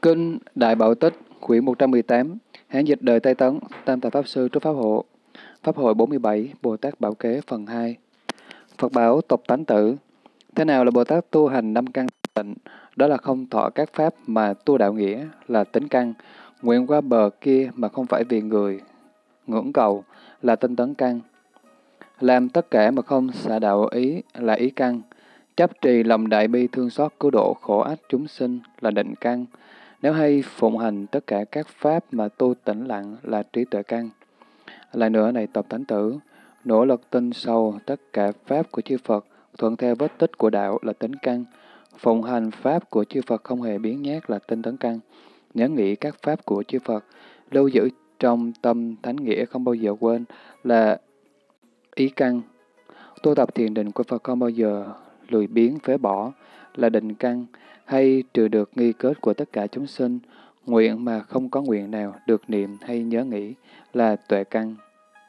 Kinh Đại Bảo Tích, quyển 118, Hán dịch đời Tây Tấn, Tam Tạng Pháp Sư Trúc Pháp Hộ, Pháp hội 47, Bồ Tát Bảo Kế phần 2. Phật bảo Tục Tánh Tử. Thế nào là Bồ Tát tu hành năm căn tịnh? Đó là không thọ các pháp mà tu đạo nghĩa, là tính căn. Nguyện qua bờ kia mà không phải vì người ngưỡng cầu, là tinh tấn căn. Làm tất cả mà không xả đạo ý, là ý căn. Chấp trì lòng đại bi thương xót cứu độ khổ ách chúng sinh, là định căn. Nếu hay phụng hành tất cả các pháp mà tu tĩnh lặng, là trí tuệ căn. Lại nữa này Tập Thánh Tử, nỗ lực tin sâu tất cả pháp của chư Phật, thuận theo vết tích của đạo, là tính căn. Phụng hành pháp của chư Phật không hề biến nhát, là tinh tấn căn. Nhớ nghĩ các pháp của chư Phật, lưu giữ trong tâm thánh nghĩa không bao giờ quên, là ý căn. Tu tập thiền định của Phật không bao giờ lười biếng phế bỏ, là định căn. Hay trừ được nghi kết của tất cả chúng sinh, nguyện mà không có nguyện nào được niệm hay nhớ nghĩ, là tuệ căn.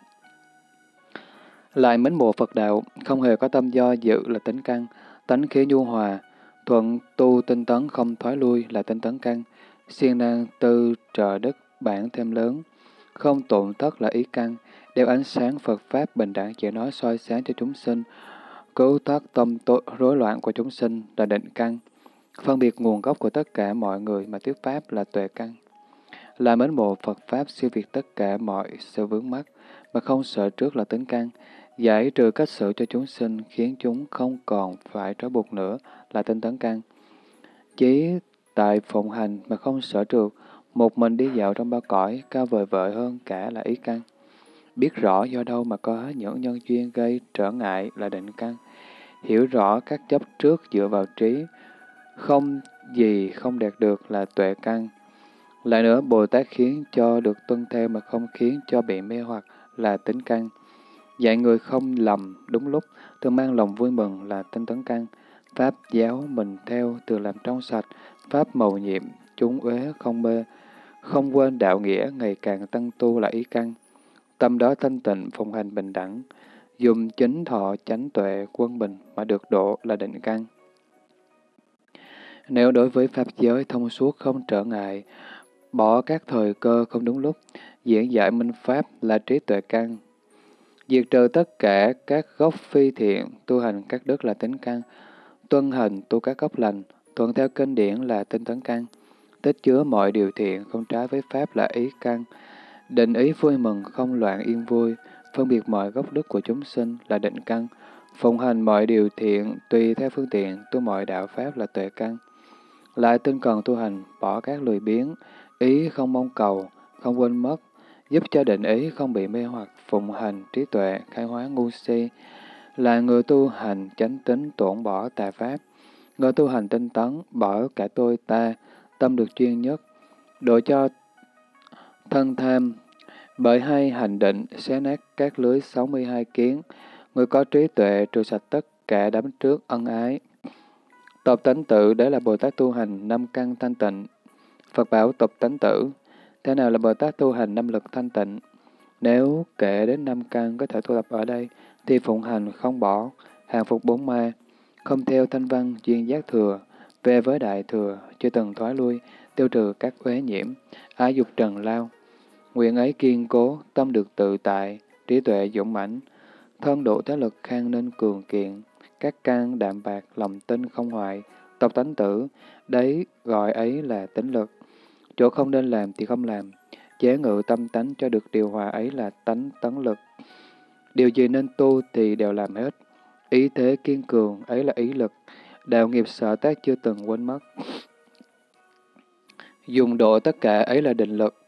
Lại mến mộ Phật đạo, không hề có tâm do dự, là tính căn. Tánh khí nhu hòa, thuận tu tinh tấn không thoái lui, là tinh tấn căn. Siêng năng tư trợ đức bản thêm lớn, không tổn thất, là ý căn. Đeo ánh sáng Phật Pháp bình đẳng chỉ nói soi sáng cho chúng sinh, cứu thoát tâm rối loạn của chúng sinh, là định căn. Phân biệt nguồn gốc của tất cả mọi người mà thuyết Pháp, là tuệ căn. Là mến mộ Phật Pháp siêu việt tất cả mọi sự vướng mắc mà không sợ trước, là tính căn. Giải trừ cách xử cho chúng sinh khiến chúng không còn phải trói buộc nữa, là tinh tấn căn. Chí tại phụng hành mà không sợ trượt, một mình đi dạo trong ba cõi, cao vời vợi hơn cả, là ý căn. Biết rõ do đâu mà có những nhân duyên gây trở ngại, là định căn. Hiểu rõ các chấp trước dựa vào trí, không gì không đạt được, là tuệ căn. Lại nữa, Bồ Tát khiến cho được tuân theo mà không khiến cho bị mê hoặc, là tính căn. Dạy người không lầm đúng lúc, thường mang lòng vui mừng, là tinh tấn căn. Pháp giáo mình theo, từ làm trong sạch, Pháp mầu nhiệm, chúng uế không mê, không quên đạo nghĩa, ngày càng tăng tu, là ý căn. Tâm đó thanh tịnh, phụng hành bình đẳng, dùng chính thọ chánh tuệ quân bình mà được độ, là định căn. Nếu đối với Pháp giới thông suốt không trở ngại, bỏ các thời cơ không đúng lúc, diễn giải minh Pháp, là trí tuệ căn. Diệt trừ tất cả các gốc phi thiện, tu hành các đức, là tính căn. Tuân hành tu các gốc lành, thuận theo kinh điển, là tinh tấn căn. Tích chứa mọi điều thiện, không trái với Pháp, là ý căn. Định ý vui mừng, không loạn yên vui, phân biệt mọi gốc đức của chúng sinh, là định căn. Phụng hành mọi điều thiện, tùy theo phương tiện, tu mọi đạo Pháp, là tuệ căn. Lại tinh cần tu hành, bỏ các lười biếng, ý không mong cầu, không quên mất, giúp cho định ý không bị mê hoặc, phụng hành trí tuệ, khai hóa ngu si, là người tu hành chánh tín, tổn bỏ tà pháp. Người tu hành tinh tấn, bỏ cả tôi ta, tâm được chuyên nhất, độ cho thân tham, bởi hay hành định, xé nát các lưới 62 kiến. Người có trí tuệ, trừ sạch tất cả đắm trước ân ái. Tập Tánh Tử, đấy là Bồ Tát tu hành năm căn thanh tịnh. Phật bảo Tập Tánh Tử. Thế nào là Bồ Tát tu hành năm lực thanh tịnh? Nếu kể đến năm căn có thể tu tập ở đây, thì phụng hành không bỏ, hàng phục bốn ma, không theo thanh văn duyên giác thừa, về với đại thừa, chưa từng thoái lui, tiêu trừ các uế nhiễm, ái dục trần lao. Nguyện ấy kiên cố, tâm được tự tại, trí tuệ dũng mãnh, thân độ thế lực khang nên cường kiện, các căn đạm bạc, lòng tin không hoại, tập tánh tử, đấy gọi ấy là tính lực. Chỗ không nên làm thì không làm, chế ngự tâm tánh cho được điều hòa ấy là tánh tấn lực. Điều gì nên tu thì đều làm hết. Ý thế kiên cường ấy là ý lực. Đạo nghiệp sở tác chưa từng quên mất. Dùng độ tất cả ấy là định lực.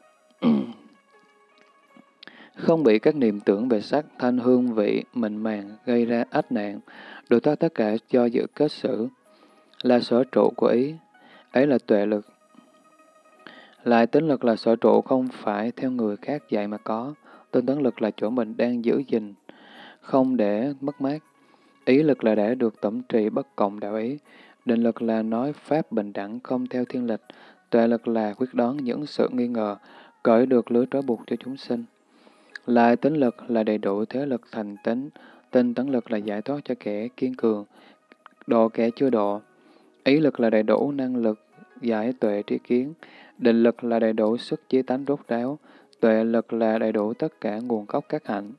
Không bị các niệm tưởng về sắc, thanh, hương, vị, mịn màng gây ra ách nạn. Độ thoát tất cả do dự kết xử, là sở trụ của ý. Ấy là tuệ lực. Lại tính lực là sở trụ không phải theo người khác dạy mà có. Tinh tấn lực là chỗ mình đang giữ gìn, không để mất mát. Ý lực là để được tổng trì bất cộng đạo ý. Định lực là nói pháp bình đẳng không theo thiên lịch. Tuệ lực là quyết đoán những sự nghi ngờ, cởi được lưới trói buộc cho chúng sinh. Lại tính lực là đầy đủ thế lực thành tính. Tinh tấn lực là giải thoát cho kẻ kiên cường, độ kẻ chưa độ. Ý lực là đầy đủ năng lực giải tuệ tri kiến. Định lực là đầy đủ sức chí tánh rốt ráo. Tuệ lực là đầy đủ tất cả nguồn gốc các hạnh.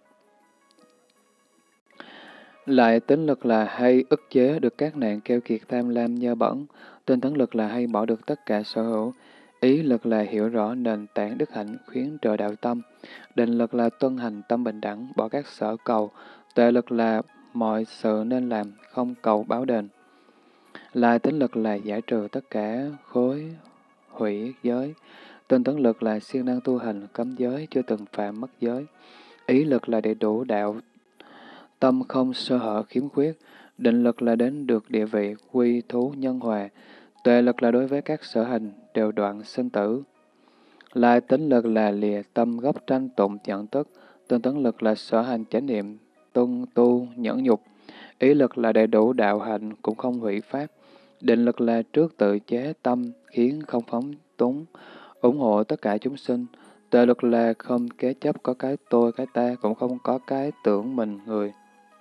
Lại tính lực là hay ức chế được các nạn keo kiệt tham lam nhơ bẩn. Tinh tấn lực là hay bỏ được tất cả sở hữu. Ý lực là hiểu rõ nền tảng đức hạnh khuyến trợ đạo tâm. Định lực là tuân hành tâm bình đẳng, bỏ các sở cầu. Tuệ lực là mọi sự nên làm, không cầu báo đền. Lại tính lực là giải trừ tất cả khối hủy giới. Tinh tấn lực là siêng năng tu hành, cấm giới, chưa từng phạm mất giới. Ý lực là đầy đủ đạo tâm không sơ hở khiếm khuyết. Định lực là đến được địa vị quy thú nhân hòa. Tuệ lực là đối với các sở hành đều đoạn sinh tử. Lại tính lực là lìa tâm gốc tranh tụng nhận tức. Tinh tấn lực là sở hành chánh niệm, tuân tu nhẫn nhục. Ý lực là đầy đủ đạo hành cũng không hủy pháp. Định lực là trước tự chế tâm khiến không phóng túng, ủng hộ tất cả chúng sinh. Tuệ lực là không kế chấp có cái tôi cái ta, cũng không có cái tưởng mình người.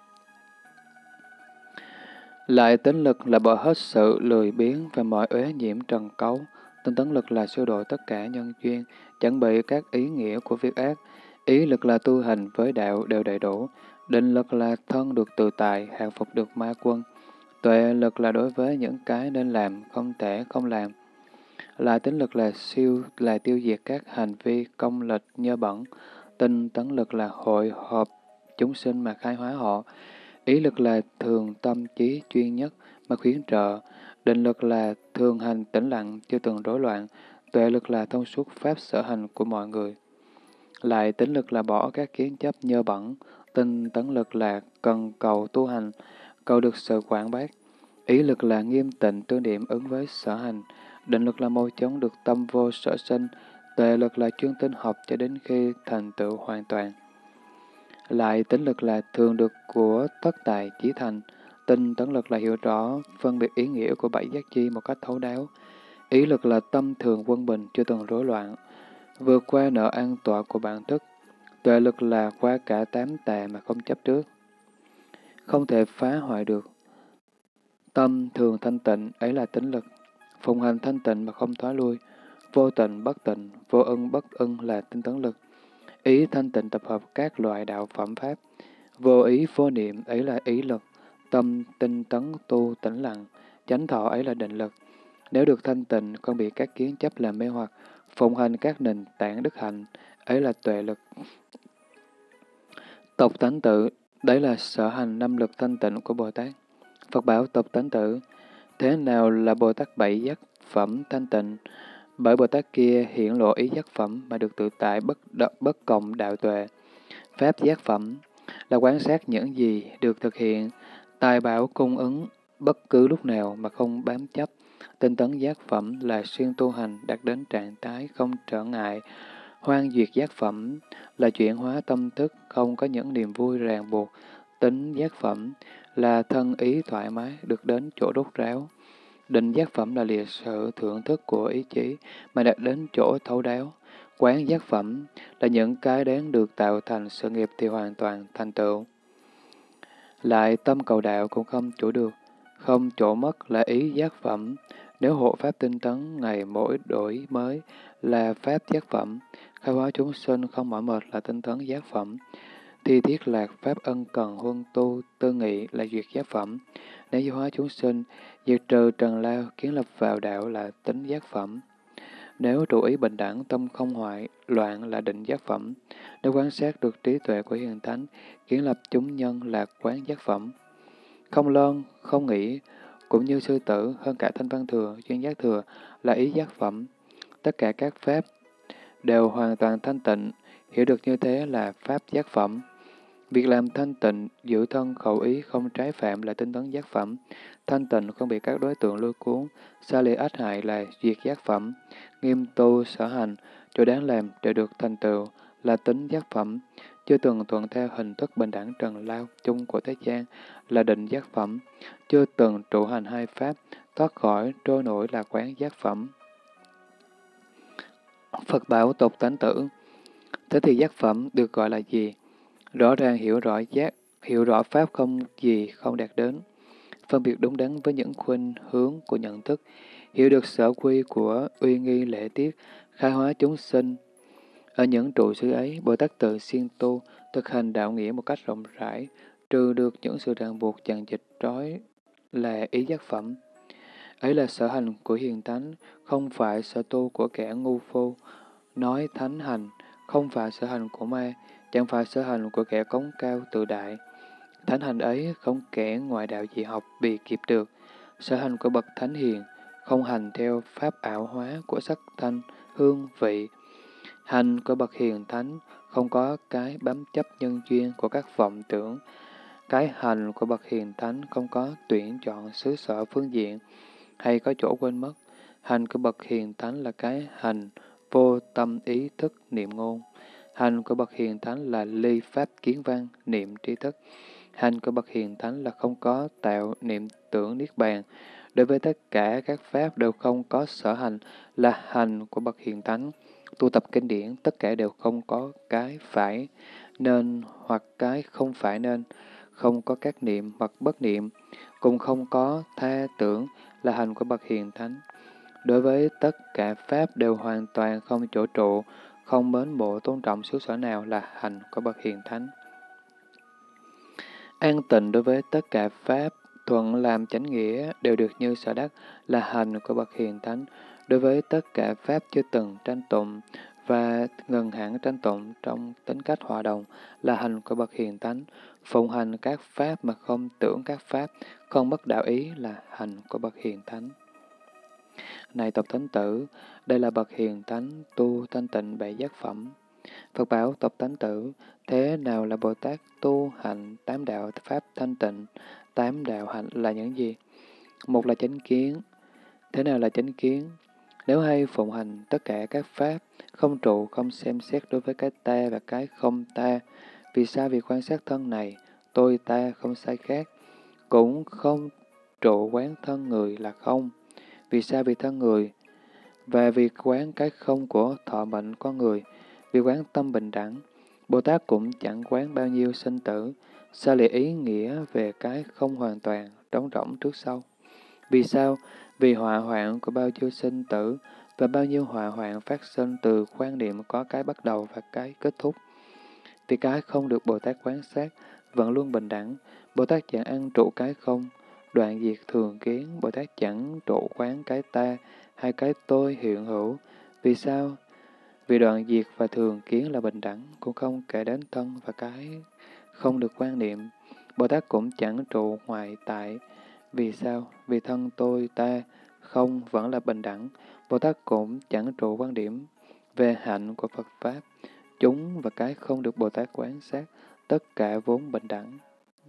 Lại tính lực là bỏ hết sự lười biếng và mọi uế nhiễm trần cấu. Tinh tấn lực là siêu độ tất cả nhân duyên, chẳng bị các ý nghĩa của việc ác. Ý lực là tu hành với đạo đều đầy đủ. Định lực là thân được tự tại, hàng phục được ma quân. Tuệ lực là đối với những cái nên làm, không thể không làm. Lại tính lực là tiêu diệt các hành vi công lịch nhơ bẩn. Tinh tấn lực là hội họp chúng sinh mà khai hóa họ. Ý lực là thường tâm trí chuyên nhất mà khuyến trợ. Định lực là thường hành tĩnh lặng, chưa từng rối loạn. Tuệ lực là thông suốt pháp sở hành của mọi người. Lại tính lực là bỏ các kiến chấp nhơ bẩn. Tinh tấn lực là cần cầu tu hành, cầu được sự quảng bác. Ý lực là nghiêm tịnh tương điểm ứng với sở hành. Định lực là môi chống được tâm vô sở sinh. Tuệ lực là chuyên tinh học cho đến khi thành tựu hoàn toàn. Lại tính lực là thường được của tất tài chí thành. Tinh tấn lực là hiểu rõ, phân biệt ý nghĩa của bảy giác chi một cách thấu đáo. Ý lực là tâm thường quân bình, chưa từng rối loạn, vượt qua nợ an tọa của bản thức. Tuệ lực là qua cả tám tà mà không chấp trước, không thể phá hoại được. Tâm thường thanh tịnh, ấy là tính lực. Phụng hành thanh tịnh mà không thoái lui. Vô tịnh bất tịnh, vô ưng bất ưng là tinh tấn lực. Ý thanh tịnh tập hợp các loại đạo phẩm pháp. Vô ý vô niệm, ấy là ý lực. Tâm tinh tấn tu tĩnh lặng, chánh thọ ấy là định lực. Nếu được thanh tịnh, không bị các kiến chấp làm mê hoặc, phụng hành các nền tảng đức hạnh, ấy là tuệ lực. Tộc tánh tự, đấy là sở hành năm lực thanh tịnh của Bồ Tát. Phật bảo tộc tánh tự, thế nào là Bồ Tát bảy giác phẩm thanh tịnh? Bởi Bồ Tát kia hiển lộ ý giác phẩm mà được tự tại bất cộng đạo tuệ. Pháp giác phẩm là quan sát những gì được thực hiện, tài bảo cung ứng bất cứ lúc nào mà không bám chấp. Tinh tấn giác phẩm là xuyên tu hành đạt đến trạng thái không trở ngại. Hoan duyệt giác phẩm là chuyển hóa tâm thức, không có những niềm vui ràng buộc. Tính giác phẩm là thân ý thoải mái, được đến chỗ rốt ráo. Định giác phẩm là lìa sự thưởng thức của ý chí mà đạt đến chỗ thấu đáo. Quán giác phẩm là những cái đáng được tạo thành sự nghiệp thì hoàn toàn thành tựu. Lại tâm cầu đạo cũng không chủ được, không chỗ mất là ý giác phẩm. Nếu hộ pháp tinh tấn ngày mỗi đổi mới là pháp giác phẩm, khai hóa chúng sinh không mỏi mệt là tinh tấn giác phẩm. Thi thiết lạc pháp ân cần huân tu tư nghị là duyệt giác phẩm. Nếu giáo hóa chúng sinh, diệt trừ trần lao, kiến lập vào đạo là tính giác phẩm. Nếu trụ ý bình đẳng, tâm không hoại, loạn là định giác phẩm. Nếu quan sát được trí tuệ của hiền thánh, kiến lập chúng nhân là quán giác phẩm. Không lơn, không nghĩ, cũng như sư tử, hơn cả thanh văn thừa, duyên giác thừa là ý giác phẩm. Tất cả các pháp đều hoàn toàn thanh tịnh, hiểu được như thế là pháp giác phẩm. Việc làm thanh tịnh, giữ thân khẩu ý không trái phạm là tinh tấn giác phẩm. Thanh tịnh không bị các đối tượng lôi cuốn, xa lìa ách hại là duyệt giác phẩm. Nghiêm tu sở hành, chỗ đáng làm đều được thành tựu là tính giác phẩm. Chưa từng thuận theo hình thức bình đẳng trần lao chung của thế gian là định giác phẩm. Chưa từng trụ hành hai pháp, thoát khỏi trôi nổi là quán giác phẩm. Phật bảo tục tánh tử. Thế thì giác phẩm được gọi là gì? Rõ ràng hiểu rõ pháp không gì không đạt đến. Phân biệt đúng đắn với những khuynh hướng của nhận thức, hiểu được sở quy của uy nghi lễ tiết, khai hóa chúng sinh. Ở những trụ xứ ấy, Bồ Tát tự siêng tu, thực hành đạo nghĩa một cách rộng rãi, trừ được những sự ràng buộc dàn dịch trói là ý giác phẩm. Ấy là sở hành của hiền thánh, không phải sở tu của kẻ ngu phu. Nói thánh hành, không phải sở hành của ma, chẳng phải sở hành của kẻ cống cao tự đại. Thánh hành ấy không kẻ ngoại đạo gì học bị kịp được. Sở hành của bậc thánh hiền, không hành theo pháp ảo hóa của sắc thanh, hương, vị. Hành của bậc hiền thánh, không có cái bám chấp nhân duyên của các vọng tưởng. Cái hành của bậc hiền thánh không có tuyển chọn xứ sở phương diện, hay có chỗ quên mất. Hành của bậc hiền thánh là cái hành vô tâm ý thức niệm ngôn. Hành của bậc hiền thánh là ly pháp kiến văn niệm trí thức. Hành của bậc hiền thánh là không có tạo niệm tưởng niết bàn. Đối với tất cả các pháp đều không có sở hành là hành của bậc hiền thánh. Tu tập kinh điển tất cả đều không có cái phải nên hoặc cái không phải nên, không có các niệm hoặc bất niệm, cũng không có tha tưởng là hành của bậc hiền thánh. Đối với tất cả pháp đều hoàn toàn không chỗ trụ, không mến mộ tôn trọng xứ sở nào là hành của bậc hiền thánh. An tịnh đối với tất cả pháp, thuận làm chánh nghĩa đều được như sở đắc là hành của bậc hiền thánh. Đối với tất cả pháp chưa từng tranh tụng và ngừng hẳn tranh tụng trong tính cách hòa đồng là hành của bậc hiền thánh. Phụng hành các pháp mà không tưởng các pháp, không mất đạo ý là hành của bậc hiền thánh. Này tộc thánh tử, đây là bậc hiền thánh tu thanh tịnh bảy giác phẩm. Phật bảo tộc thánh tử, thế nào là Bồ Tát tu hành tám đạo pháp thanh tịnh? Tám đạo hạnh là những gì? Một là chánh kiến. Thế nào là chánh kiến? Nếu hay phụng hành tất cả các pháp, không trụ, không xem xét đối với cái ta và cái không ta, vì sao? Vì quan sát thân này, tôi ta không sai khác, cũng không trụ quán thân người là không. Vì sao? Vì thân người, và vì quán cái không của thọ mệnh con người, vì quán tâm bình đẳng. Bồ Tát cũng chẳng quán bao nhiêu sinh tử, sao lại ý nghĩa về cái không hoàn toàn, trống rỗng trước sau. Vì sao? Vì họa hoạn của bao nhiêu sinh tử và bao nhiêu họa hoạn phát sinh từ quan niệm có cái bắt đầu và cái kết thúc. Vì cái không được Bồ Tát quán sát, vẫn luôn bình đẳng. Bồ Tát chẳng ăn trụ cái không, đoạn diệt thường kiến. Bồ Tát chẳng trụ quán cái ta hay cái tôi hiện hữu. Vì sao? Vì đoạn diệt và thường kiến là bình đẳng, cũng không kể đến thân và cái không được quan niệm. Bồ Tát cũng chẳng trụ ngoại tại. Vì sao? Vì thân tôi ta không vẫn là bình đẳng. Bồ Tát cũng chẳng trụ quan điểm về hạnh của Phật Pháp. Chúng và cái không được Bồ Tát quán sát, tất cả vốn bình đẳng.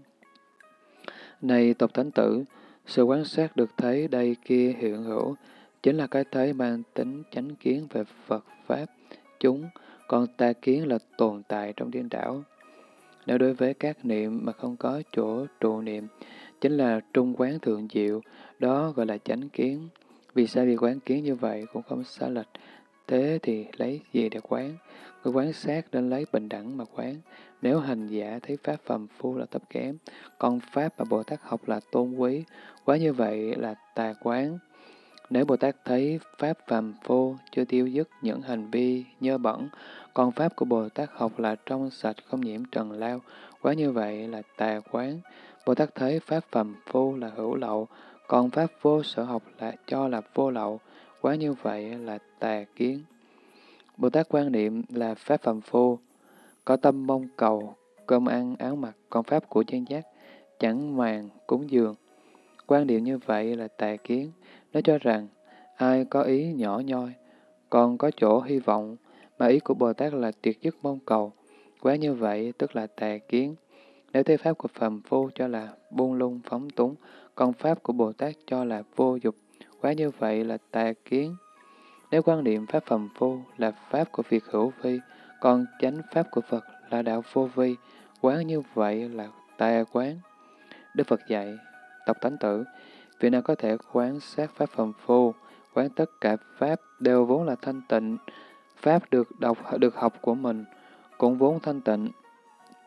Này tộc thánh tử, sự quán sát được thấy đây kia hiện hữu, chính là cái thấy mang tính chánh kiến về Phật Pháp, chúng, còn tà kiến là tồn tại trong điên đảo. Nếu đối với các niệm mà không có chỗ trụ niệm, chính là trung quán thượng diệu, đó gọi là chánh kiến. Vì sao? Vì quán kiến như vậy cũng không sai lệch, thế thì lấy gì để quán? Người quán sát nên lấy bình đẳng mà quán. Nếu hành giả thấy pháp phàm phu là thấp kém, còn pháp mà Bồ Tát học là tôn quý, quá như vậy là tà quán. Nếu Bồ Tát thấy pháp phàm phu chưa tiêu dứt những hành vi nhơ bẩn, còn pháp của Bồ Tát học là trong sạch không nhiễm trần lao, quá như vậy là tà quán. Bồ Tát thấy pháp phàm phu là hữu lậu, còn pháp vô sở học là cho là vô lậu, quá như vậy là tà kiến. Bồ Tát quan niệm là pháp phàm phu, có tâm mong cầu, cơm ăn, áo mặc, còn pháp của chân giác, chẳng màng, cúng dường. Quan điểm như vậy là tà kiến. Nó cho rằng, ai có ý nhỏ nhoi, còn có chỗ hy vọng, mà ý của Bồ Tát là tuyệt dứt mong cầu. Quá như vậy tức là tà kiến. Nếu thấy pháp của phàm phu cho là buông lung phóng túng, còn pháp của Bồ Tát cho là vô dục, quá như vậy là tà kiến. Nếu quan niệm pháp phàm phu là pháp của việc hữu vi, còn chánh pháp của Phật là đạo vô vi, quá như vậy là tà quán. Đức Phật dạy, tộc thánh tử, vị nào có thể quán sát pháp phàm phu, quán tất cả pháp đều vốn là thanh tịnh, pháp được học của mình cũng vốn thanh tịnh.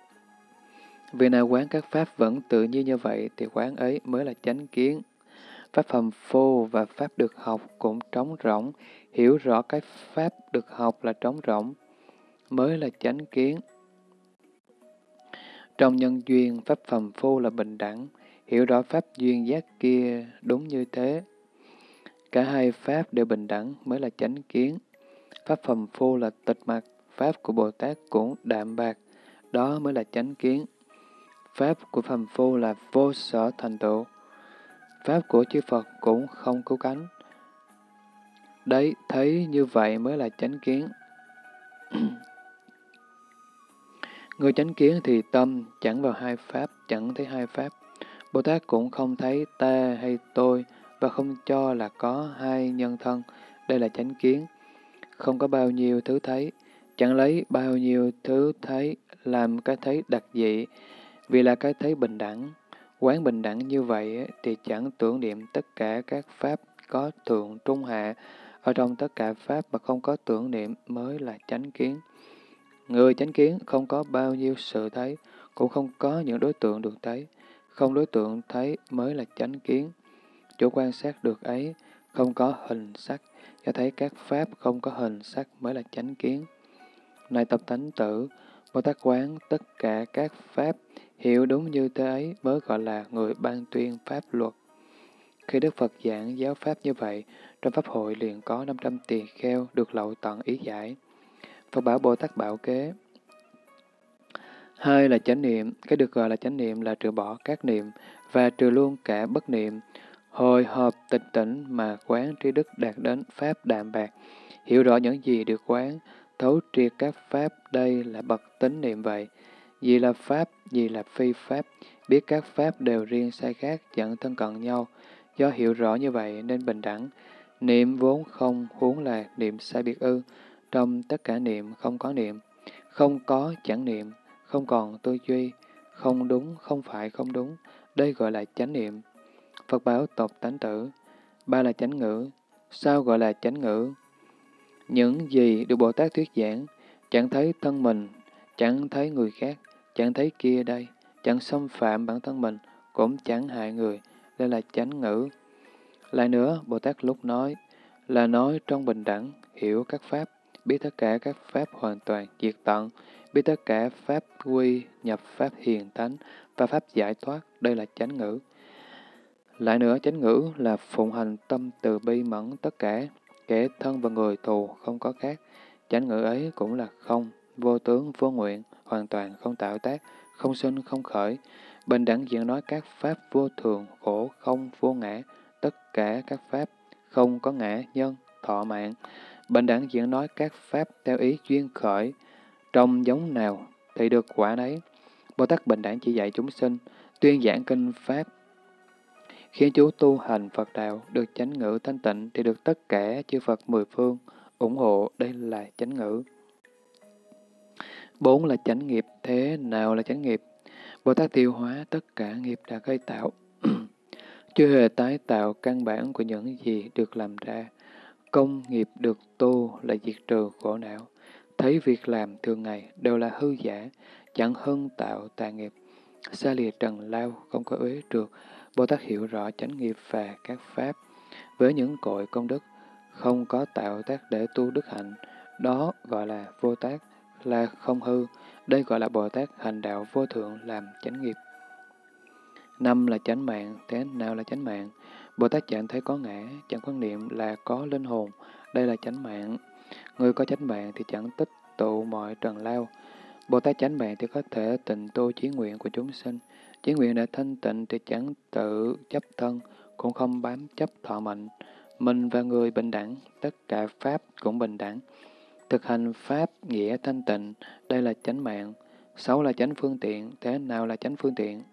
Vì nào quán các pháp vẫn tự nhiên như vậy thì quán ấy mới là chánh kiến. Pháp phàm phu và pháp được học cũng trống rỗng, hiểu rõ cái pháp được học là trống rỗng, mới là chánh kiến. Trong nhân duyên, pháp phàm phu là bình đẳng, hiểu rõ pháp duyên giác kia đúng như thế. Cả hai pháp đều bình đẳng mới là chánh kiến. Pháp phàm phu là tịch mặc, pháp của Bồ Tát cũng đạm bạc, đó mới là chánh kiến. Pháp của phàm phu là vô sở thành tựu, pháp của chư Phật cũng không cứu cánh. Đấy, thấy như vậy mới là chánh kiến. Người chánh kiến thì tâm chẳng vào hai pháp, chẳng thấy hai pháp. Bồ Tát cũng không thấy ta hay tôi và không cho là có hai nhân thân. Đây là chánh kiến. Không có bao nhiêu thứ thấy, chẳng lấy bao nhiêu thứ thấy làm cái thấy đặc dị, vì là cái thấy bình đẳng. Quán bình đẳng như vậy thì chẳng tưởng niệm tất cả các pháp có thượng trung hạ, ở trong tất cả pháp mà không có tưởng niệm mới là chánh kiến. Người chánh kiến không có bao nhiêu sự thấy, cũng không có những đối tượng được thấy. Không đối tượng thấy mới là chánh kiến. Chỗ quan sát được ấy, không có hình sắc, cho thấy các pháp không có hình sắc mới là chánh kiến. Này tập thánh tử, Bồ Tát quán tất cả các pháp, hiểu đúng như thế ấy mới gọi là người ban tuyên pháp luật. Khi Đức Phật giảng giáo pháp như vậy, trong pháp hội liền có 500 tỳ kheo được lậu tận ý giải. Phật bảo Bồ Tát bảo kế. Hai là chánh niệm, cái được gọi là chánh niệm là trừ bỏ các niệm và trừ luôn cả bất niệm. Hồi hộp tịch tỉnh mà quán trí đức đạt đến pháp đạm bạc, hiểu rõ những gì được quán, thấu triệt các pháp, đây là bậc tín niệm vậy. Gì là pháp, gì là phi pháp, biết các pháp đều riêng sai khác, chẳng thân cận nhau. Do hiểu rõ như vậy nên bình đẳng. Niệm vốn không, huống là niệm sai biệt ư. Trong tất cả niệm không có niệm, không có chẳng niệm, không còn tư duy, không đúng, không phải không đúng. Đây gọi là chánh niệm. Phật bảo tộc tánh tử. Ba là chánh ngữ. Sao gọi là chánh ngữ? Những gì được Bồ Tát thuyết giảng, chẳng thấy thân mình, chẳng thấy người khác, chẳng thấy kia đây, chẳng xâm phạm bản thân mình, cũng chẳng hại người, đây là chánh ngữ. Lại nữa, Bồ Tát lúc nói, là nói trong bình đẳng, hiểu các pháp, biết tất cả các pháp hoàn toàn diệt tận, biết tất cả pháp quy, nhập pháp hiền thánh và pháp giải thoát, đây là chánh ngữ. Lại nữa, chánh ngữ là phụng hành tâm từ bi mẫn tất cả, kẻ thân và người thù không có khác. Chánh ngữ ấy cũng là không, vô tướng, vô nguyện, hoàn toàn không tạo tác, không sinh, không khởi. Bình đẳng diễn nói các pháp vô thường, khổ, không, vô ngã, tất cả các pháp không có ngã, nhân, thọ mạng. Bình đẳng diễn nói các pháp theo ý duyên khởi, trong giống nào thì được quả nấy. Bồ Tát bình đẳng chỉ dạy chúng sinh, tuyên giảng kinh pháp, khiến chú tu hành Phật đạo, được chánh ngữ thanh tịnh thì được tất cả chư Phật mười phương ủng hộ, đây là chánh ngữ. Bốn là chánh nghiệp. Thế nào là chánh nghiệp? Bồ Tát tiêu hóa tất cả nghiệp đã gây tạo, chưa hề tái tạo căn bản của những gì được làm ra. Công nghiệp được tu là diệt trừ khổ não. Thấy việc làm thường ngày đều là hư giả, chẳng hưng tạo tà nghiệp. Xa lìa trần lao, không có uế trượt. Bồ Tát hiểu rõ chánh nghiệp và các pháp. Với những cội công đức, không có tạo tác để tu đức hạnh. Đó gọi là vô tác, là không hư. Đây gọi là Bồ Tát hành đạo vô thượng làm chánh nghiệp. Năm là chánh mạng. Thế nào là chánh mạng? Bồ Tát chẳng thấy có ngã, chẳng quan niệm là có linh hồn. Đây là chánh mạng. Người có chánh mạng thì chẳng tích tụ mọi trần lao. Bồ Tát chánh mạng thì có thể tịnh tu chí nguyện của chúng sinh. Chí nguyện đã thanh tịnh thì chẳng tự chấp thân, cũng không bám chấp thọ mệnh. Mình và người bình đẳng, tất cả pháp cũng bình đẳng. Thực hành pháp nghĩa thanh tịnh, đây là chánh mạng. Sáu là chánh phương tiện. Thế nào là chánh phương tiện?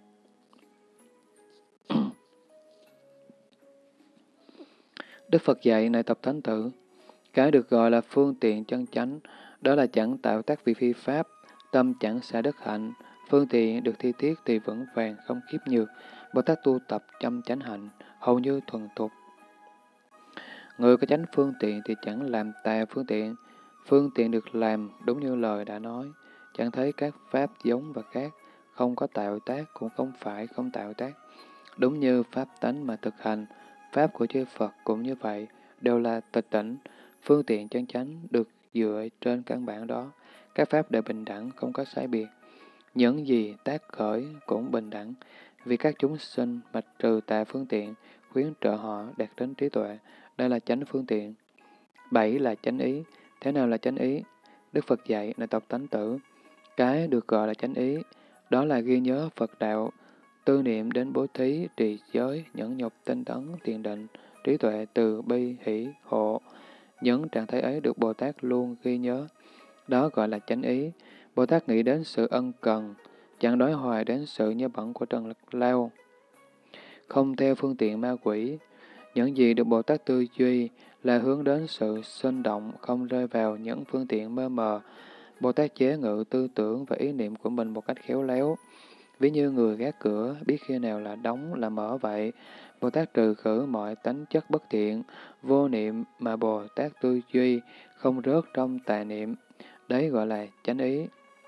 Đức Phật dạy, này tập thánh tử, cái được gọi là phương tiện chân chánh, đó là chẳng tạo tác vị phi pháp, tâm chẳng xả đất hạnh, phương tiện được thi tiết thì vững vàng không khiếp nhược. Bồ Tát tu tập chăm chánh hạnh, hầu như thuần thục. Người có chánh phương tiện thì chẳng làm tà phương tiện. Phương tiện được làm đúng như lời đã nói, chẳng thấy các pháp giống và khác, không có tạo tác cũng không phải không tạo tác. Đúng như pháp tánh mà thực hành, Pháp của chư Phật cũng như vậy, đều là tịch tỉnh, phương tiện chân chánh được dựa trên căn bản đó. Các Pháp đều bình đẳng, không có sai biệt. Những gì tác khởi cũng bình đẳng, vì các chúng sinh mà trừ tà phương tiện, khuyến trợ họ đạt đến trí tuệ. Đây là chánh phương tiện. 7 là chánh ý. Thế nào là chánh ý? Đức Phật dạy là tộc tánh tử. Cái được gọi là chánh ý, đó là ghi nhớ Phật đạo, tư niệm đến bố thí, trì giới, nhẫn nhục, tinh tấn, thiền định, trí tuệ, từ bi, hỷ, hộ. Những trạng thái ấy được Bồ Tát luôn ghi nhớ. Đó gọi là chánh ý. Bồ Tát nghĩ đến sự ân cần, chẳng đói hoài đến sự nhơ bẩn của trần lực lao, không theo phương tiện ma quỷ. Những gì được Bồ Tát tư duy là hướng đến sự sinh động, không rơi vào những phương tiện mơ mờ. Bồ Tát chế ngự tư tưởng và ý niệm của mình một cách khéo léo. Ví như người gác cửa, biết khi nào là đóng là mở vậy. Bồ Tát trừ khử mọi tánh chất bất thiện, vô niệm mà Bồ Tát tư duy, không rớt trong tà niệm. Đấy gọi là chánh ý.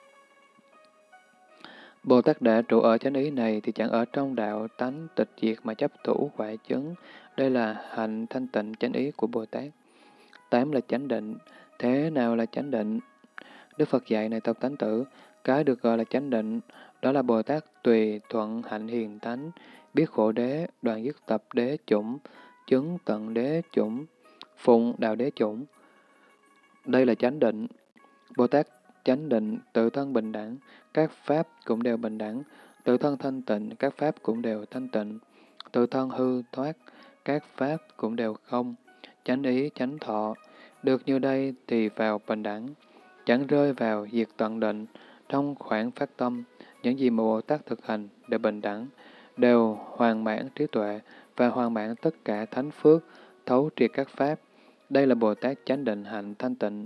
Bồ Tát đã trụ ở chánh ý này thì chẳng ở trong đạo tánh tịch diệt mà chấp thủ quả chứng. Đây là hạnh thanh tịnh chánh ý của Bồ Tát. 8 là chánh định. Thế nào là chánh định? Đức Phật dạy này tộc tánh tử, cái được gọi là chánh định, đó là Bồ Tát tùy thuận hạnh hiền tánh, biết khổ đế, đoạn dứt tập đế chủng, chứng tận đế chủng, phụng đạo đế chủng. Đây là chánh định. Bồ Tát chánh định, tự thân bình đẳng, các pháp cũng đều bình đẳng, tự thân thanh tịnh, các pháp cũng đều thanh tịnh, tự thân hư thoát, các pháp cũng đều không, chánh ý, chánh thọ. Được như đây thì vào bình đẳng, chẳng rơi vào diệt tận định. Trong khoảng phát tâm, những gì mà Bồ Tát thực hành đều bình đẳng, đều hoàn mãn trí tuệ và hoàn mãn tất cả thánh phước, thấu triệt các pháp. Đây là Bồ Tát chánh định hạnh thanh tịnh.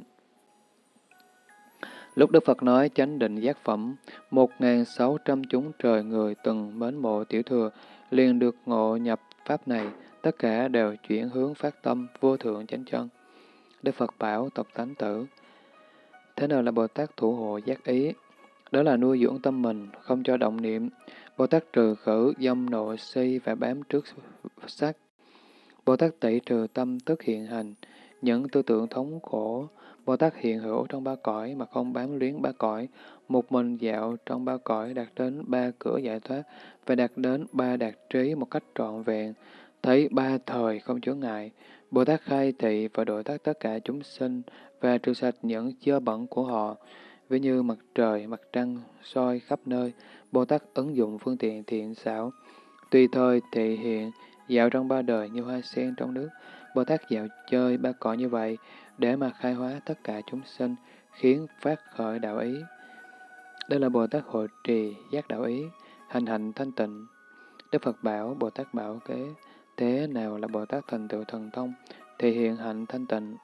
Lúc Đức Phật nói chánh định giác phẩm, 1.600 chúng trời người từng mến mộ tiểu thừa, liền được ngộ nhập pháp này, tất cả đều chuyển hướng phát tâm vô thượng chánh chân. Đức Phật bảo tộc tánh tử, thế nào là Bồ Tát thủ hộ giác ý? Đó là nuôi dưỡng tâm mình, không cho động niệm. Bồ Tát trừ khử dâm nộ si và bám trước sắc. Bồ Tát tẩy trừ tâm tức hiện hành, những tư tưởng thống khổ. Bồ Tát hiện hữu trong ba cõi mà không bám luyến ba cõi, một mình dạo trong ba cõi đạt đến ba cửa giải thoát và đạt đến ba đạt trí một cách trọn vẹn, thấy ba thời không chướng ngại. Bồ Tát khai thị và độ thoát tất cả chúng sinh và trừ sạch những dơ bẩn của họ. Ví như mặt trời, mặt trăng, soi khắp nơi, Bồ Tát ứng dụng phương tiện thiện xảo, tùy thời thị hiện, dạo trong ba đời như hoa sen trong nước. Bồ Tát dạo chơi ba cõi như vậy, để mà khai hóa tất cả chúng sinh, khiến phát khởi đạo ý. Đây là Bồ Tát hộ trì, giác đạo ý, hành hạnh thanh tịnh. Đức Phật bảo, Bồ Tát bảo kế, thế nào là Bồ Tát thành tựu thần thông, thể hiện hạnh thanh tịnh.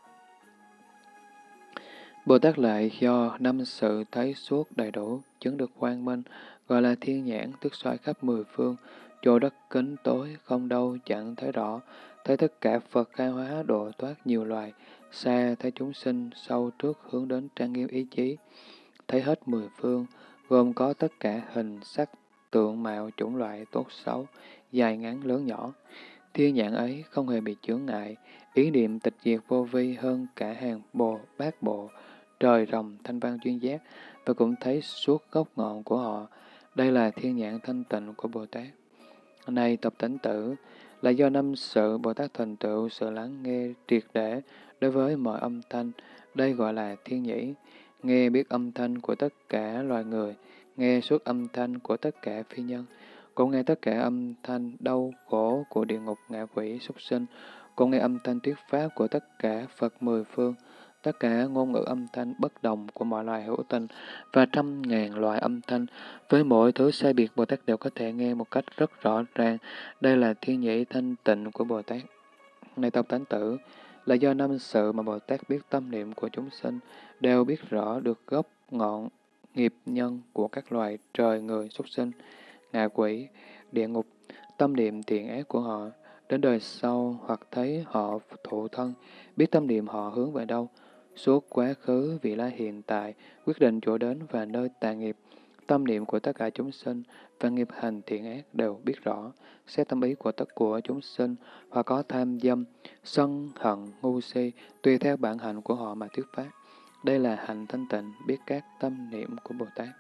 Bồ Tát lại do năm sự thấy suốt đầy đủ, chứng được quang minh, gọi là thiên nhãn, tức soi khắp mười phương, chỗ đất kính tối, không đâu chẳng thấy rõ, thấy tất cả Phật khai hóa độ thoát nhiều loài, xa thấy chúng sinh, sâu trước hướng đến trang nghiêm ý chí, thấy hết mười phương, gồm có tất cả hình sắc, tượng mạo, chủng loại, tốt xấu, dài ngắn lớn nhỏ. Thiên nhãn ấy không hề bị chướng ngại, ý niệm tịch diệt vô vi hơn cả hàng bồ bát bộ, trời rồng thanh văn duyên giác, và cũng thấy suốt gốc ngọn của họ. Đây là thiên nhãn thanh tịnh của Bồ Tát. Này tập tánh tử, là do năm sự Bồ Tát thành tựu sự lắng nghe triệt để đối với mọi âm thanh. Đây gọi là thiên nhĩ, nghe biết âm thanh của tất cả loài người, nghe suốt âm thanh của tất cả phi nhân, cũng nghe tất cả âm thanh đau khổ của địa ngục ngạ quỷ súc sinh, cũng nghe âm thanh thuyết pháp của tất cả Phật mười phương, tất cả ngôn ngữ âm thanh bất đồng của mọi loài hữu tình và trăm ngàn loại âm thanh. Với mỗi thứ sai biệt, Bồ Tát đều có thể nghe một cách rất rõ ràng. Đây là thiên nhĩ thanh tịnh của Bồ Tát. Này tộc tánh tử, là do năm sự mà Bồ Tát biết tâm niệm của chúng sinh, đều biết rõ được gốc ngọn nghiệp nhân của các loài trời, người, súc sinh, ngạ quỷ, địa ngục, tâm niệm thiện ác của họ, đến đời sau hoặc thấy họ thụ thân, biết tâm niệm họ hướng về đâu, suốt quá khứ, vị lai hiện tại, quyết định chỗ đến và nơi tà nghiệp, tâm niệm của tất cả chúng sinh và nghiệp hành thiện ác đều biết rõ, xét tâm ý của tất của chúng sinh, hoặc có tham dâm, sân, hận, ngu si, tùy theo bản hạnh của họ mà thuyết pháp. Đây là hành thanh tịnh, biết các tâm niệm của Bồ Tát.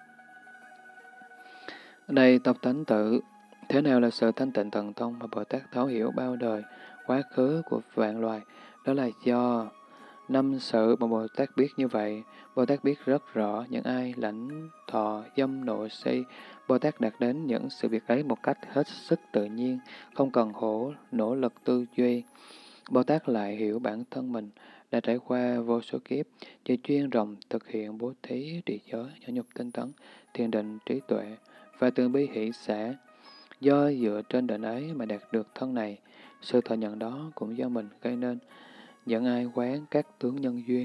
Này Tộc Thánh Tử, thế nào là sự thanh tịnh thần thông mà Bồ Tát thấu hiểu bao đời, quá khứ của vạn loài? Đó là do năm sự mà Bồ Tát biết như vậy. Bồ Tát biết rất rõ những ai lãnh thọ dâm nộ si. Bồ Tát đạt đến những sự việc ấy một cách hết sức tự nhiên, không cần nỗ lực tư duy. Bồ Tát lại hiểu bản thân mình đã trải qua vô số kiếp, chỉ chuyên rộng thực hiện bố thí, trì giới, nhẫn nhục tinh tấn, thiền định, trí tuệ và từ bi hỷ xả. Do dựa trên định ấy mà đạt được thân này, sự thọ nhận đó cũng do mình gây nên. Những ai quán các tướng nhân duyên,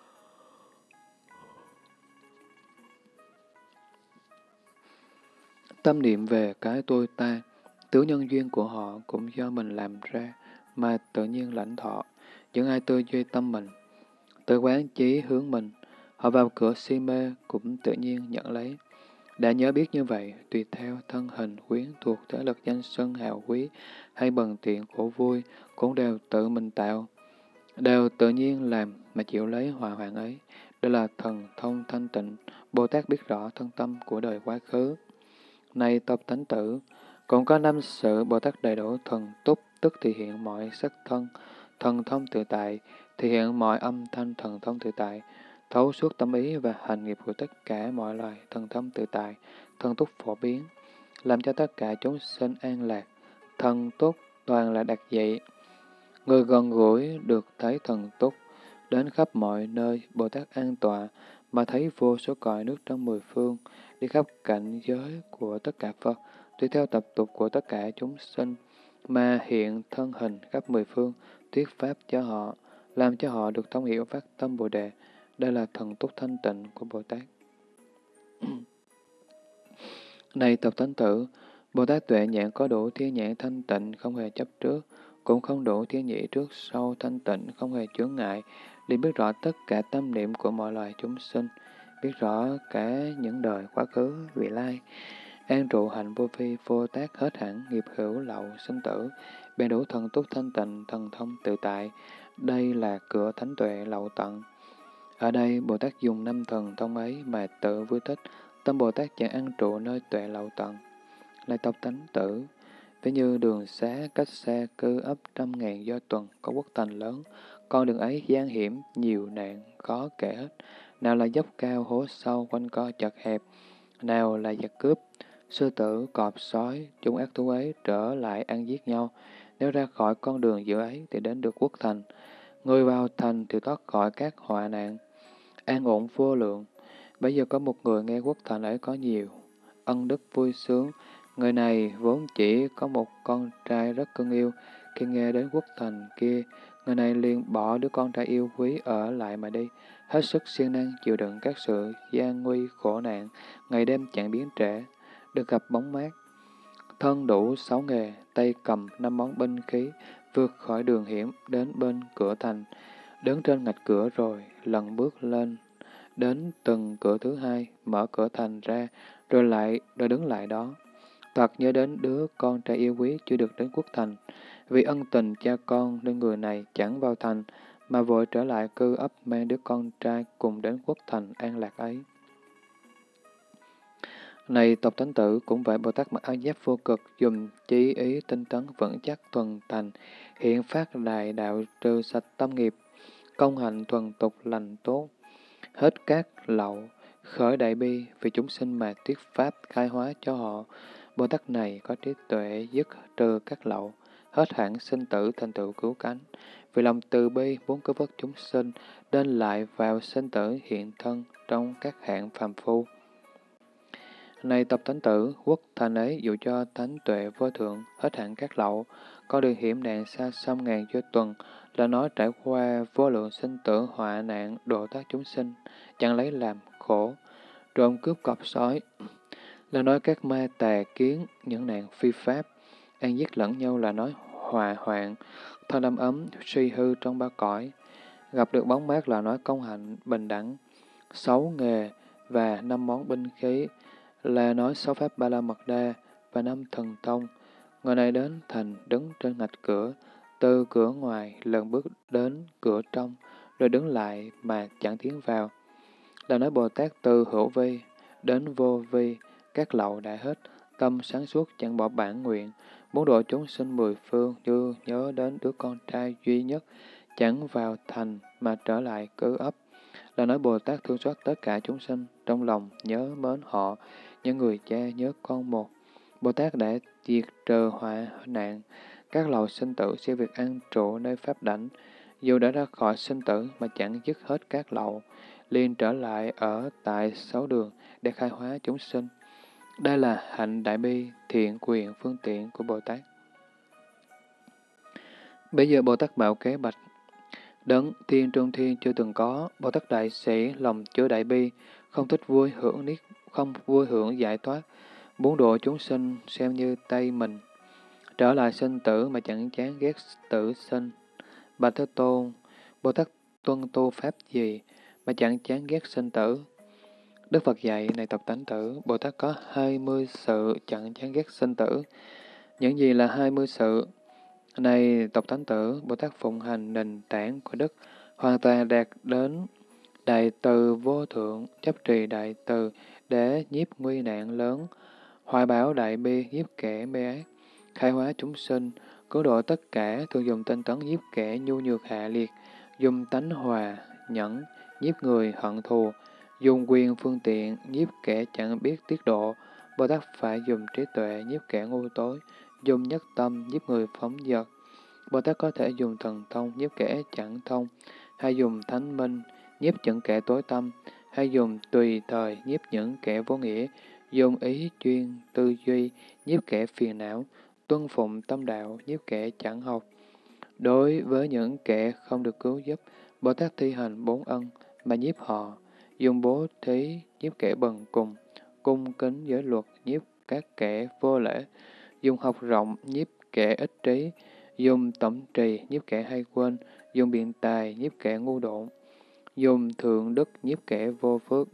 tâm niệm về cái tôi ta, tướng nhân duyên của họ cũng do mình làm ra mà tự nhiên lãnh thọ. Những ai tư duy tâm mình, tự quán chí hướng mình, họ vào cửa si mê cũng tự nhiên nhận lấy. Đã nhớ biết như vậy, tùy theo thân hình quyến thuộc thế lực danh xưng hào quý hay bần tiện khổ vui, cũng đều tự mình tạo, đều tự nhiên làm mà chịu lấy hòa hoạn ấy. Đây là thần thông thanh tịnh, Bồ Tát biết rõ thân tâm của đời quá khứ. Này Tộc Thánh Tử, cũng có năm sự Bồ Tát đầy đủ thần túc, tức thể hiện mọi sắc thân, thần thông tự tại, thể hiện mọi âm thanh thần thông tự tại, thấu suốt tâm ý và hành nghiệp của tất cả mọi loài thần thông tự tại, thần túc phổ biến, làm cho tất cả chúng sinh an lạc. Thần túc toàn là đặc dị. Người gần gũi được thấy thần túc, đến khắp mọi nơi Bồ Tát an tọa, mà thấy vô số cõi nước trong mười phương, đi khắp cảnh giới của tất cả Phật, tùy theo tập tục của tất cả chúng sinh, mà hiện thân hình khắp mười phương, thuyết pháp cho họ, làm cho họ được thông hiểu phát tâm Bồ Đề. Đây là thần túc thanh tịnh của Bồ Tát. Này Tộc Thánh Tử, Bồ Tát tuệ nhãn có đủ thiên nhãn thanh tịnh, không hề chấp trước, cũng không đủ thiên nhĩ trước sau thanh tịnh, không hề chướng ngại, liền biết rõ tất cả tâm niệm của mọi loài chúng sinh, biết rõ cả những đời quá khứ, vị lai, an trụ hạnh vô phi, vô tác hết hẳn, nghiệp hữu lậu, sinh tử, bèn đủ thần túc thanh tịnh, thần thông tự tại. Đây là cửa thánh tuệ lậu tận. Ở đây, Bồ Tát dùng năm thần thông ấy mà tự vui thích, tâm Bồ Tát chẳng an trụ nơi tuệ lậu tận. Lại Tộc Thánh Tử, ví như đường xá cách xa cư ấp 100.000 do tuần có quốc thành lớn, con đường ấy gian hiểm, nhiều nạn, khó kể hết. Nào là dốc cao, hố sâu, quanh co chật hẹp, nào là giặc cướp, sư tử, cọp, sói, chúng ác thú ấy trở lại ăn giết nhau. Nếu ra khỏi con đường giữa ấy thì đến được quốc thành. Người vào thành thì thoát khỏi các họa nạn, an ổn vô lượng. Bây giờ có một người nghe quốc thành ấy có nhiều ân đức vui sướng. Người này vốn chỉ có một con trai rất cưng yêu. Khi nghe đến quốc thành kia, người này liền bỏ đứa con trai yêu quý ở lại mà đi, hết sức siêng năng chịu đựng các sự gian nguy khổ nạn, ngày đêm chẳng biến trễ, được gặp bóng mát. Thân đủ 6 nghề, tay cầm 5 món binh khí, vượt khỏi đường hiểm đến bên cửa thành, đứng trên ngạch cửa rồi lần bước lên đến từng cửa thứ hai, mở cửa thành ra, rồi đứng lại đó. Thoạt nhớ đến đứa con trai yêu quý chưa được đến quốc thành, vì ân tình cha con nên người này chẳng vào thành, mà vội trở lại cư ấp mang đứa con trai cùng đến quốc thành an lạc ấy. Này Tộc Thánh Tử, cũng vậy, Bồ Tát mặc áo giáp vô cực, dùng chí ý tinh tấn vững chắc thuần thành, hiện phát đại đạo trừ sạch tâm nghiệp, công hạnh thuần tục lành tốt, hết các lậu, khởi đại bi vì chúng sinh mà thuyết pháp khai hóa cho họ. Bồ Tát này có trí tuệ dứt trừ các lậu, hết hẳn sinh tử thành tựu cứu cánh. Vì lòng từ bi muốn cứu vớt chúng sinh, nên lại vào sinh tử hiện thân trong các hạng phàm phu. Này Tộc Thánh Tử, quốc thành ấy dụ cho thánh tuệ vô thượng, hết hẳn các lậu, con đường hiểm nạn xa xăm ngàn vô tuần, là nói trải qua vô lượng sinh tử họa nạn độ tác chúng sinh, chẳng lấy làm khổ, trộm cướp cọp sói, là nói các ma tà kiến, những nạn phi pháp, an giết lẫn nhau là nói hòa hoạn, thân đâm ấm, suy hư trong ba cõi, gặp được bóng mát là nói công hạnh bình đẳng, 6 nghề và 5 món binh khí, là nói sáu pháp Ba La Mật Đa và năm thần thông. Người này đến thành đứng trên ngạch cửa, từ cửa ngoài lần bước đến cửa trong, rồi đứng lại mà chẳng tiến vào. Là nói Bồ Tát từ hữu vi đến vô vi, các lậu đã hết, tâm sáng suốt chẳng bỏ bản nguyện, muốn độ chúng sinh mười phương như nhớ đến đứa con trai duy nhất, chẳng vào thành mà trở lại cứ ấp. Là nói Bồ Tát thương xót tất cả chúng sinh, trong lòng nhớ mến họ, như người cha nhớ con một. Bồ Tát đã diệt trừ họa nạn, các lậu sinh tử siêu việt an trụ nơi pháp đảnh, dù đã ra khỏi sinh tử mà chẳng dứt hết các lậu, liền trở lại ở tại sáu đường để khai hóa chúng sinh. Đây là hạnh đại bi, thiện quyền phương tiện của Bồ Tát. Bây giờ Bồ Tát bảo kế bạch, đấng thiên trung thiên chưa từng có, Bồ Tát đại sĩ lòng chứa đại bi, không thích vui hưởng không vui hưởng giải thoát, muốn độ chúng sinh xem như tay mình, trở lại sinh tử mà chẳng chán ghét tử sinh. Bạch Thế Tôn, Bồ Tát tuân tu pháp gì mà chẳng chán ghét sinh tử? Đức Phật dạy, này tập tánh tử, Bồ Tát có 20 sự chẳng chán ghét sinh tử. Những gì là 20 sự? Này tập tánh tử, Bồ Tát phụng hành nền tảng của đức, hoàn toàn đạt đến đại từ vô thượng, chấp trì đại từ để nhiếp nguy nạn lớn, hoài bảo đại bi nhiếp kẻ mê ác, khai hóa chúng sinh, cứu độ tất cả, thường dùng tinh tấn nhiếp kẻ nhu nhược hạ liệt, dùng tánh hòa, nhẫn, nhiếp người hận thù, dùng quyền phương tiện, nhiếp kẻ chẳng biết tiết độ. Bồ Tát phải dùng trí tuệ nhiếp kẻ ngu tối, dùng nhất tâm nhiếp người phóng dật. Bồ Tát có thể dùng thần thông nhiếp kẻ chẳng thông, hay dùng thánh minh nhiếp những kẻ tối tâm, hay dùng tùy thời nhiếp những kẻ vô nghĩa, dùng ý chuyên tư duy nhiếp kẻ phiền não, tuân phụng tâm đạo nhiếp kẻ chẳng học. Đối với những kẻ không được cứu giúp, Bồ Tát thi hành 4 ân mà nhiếp họ, dùng bố thí nhiếp kẻ bần cùng, cung kính giới luật nhiếp các kẻ vô lễ, dùng học rộng nhiếp kẻ ích trí, dùng tổng trì nhiếp kẻ hay quên, dùng biện tài nhiếp kẻ ngu độn, dùng thượng đức nhiếp kẻ vô phước.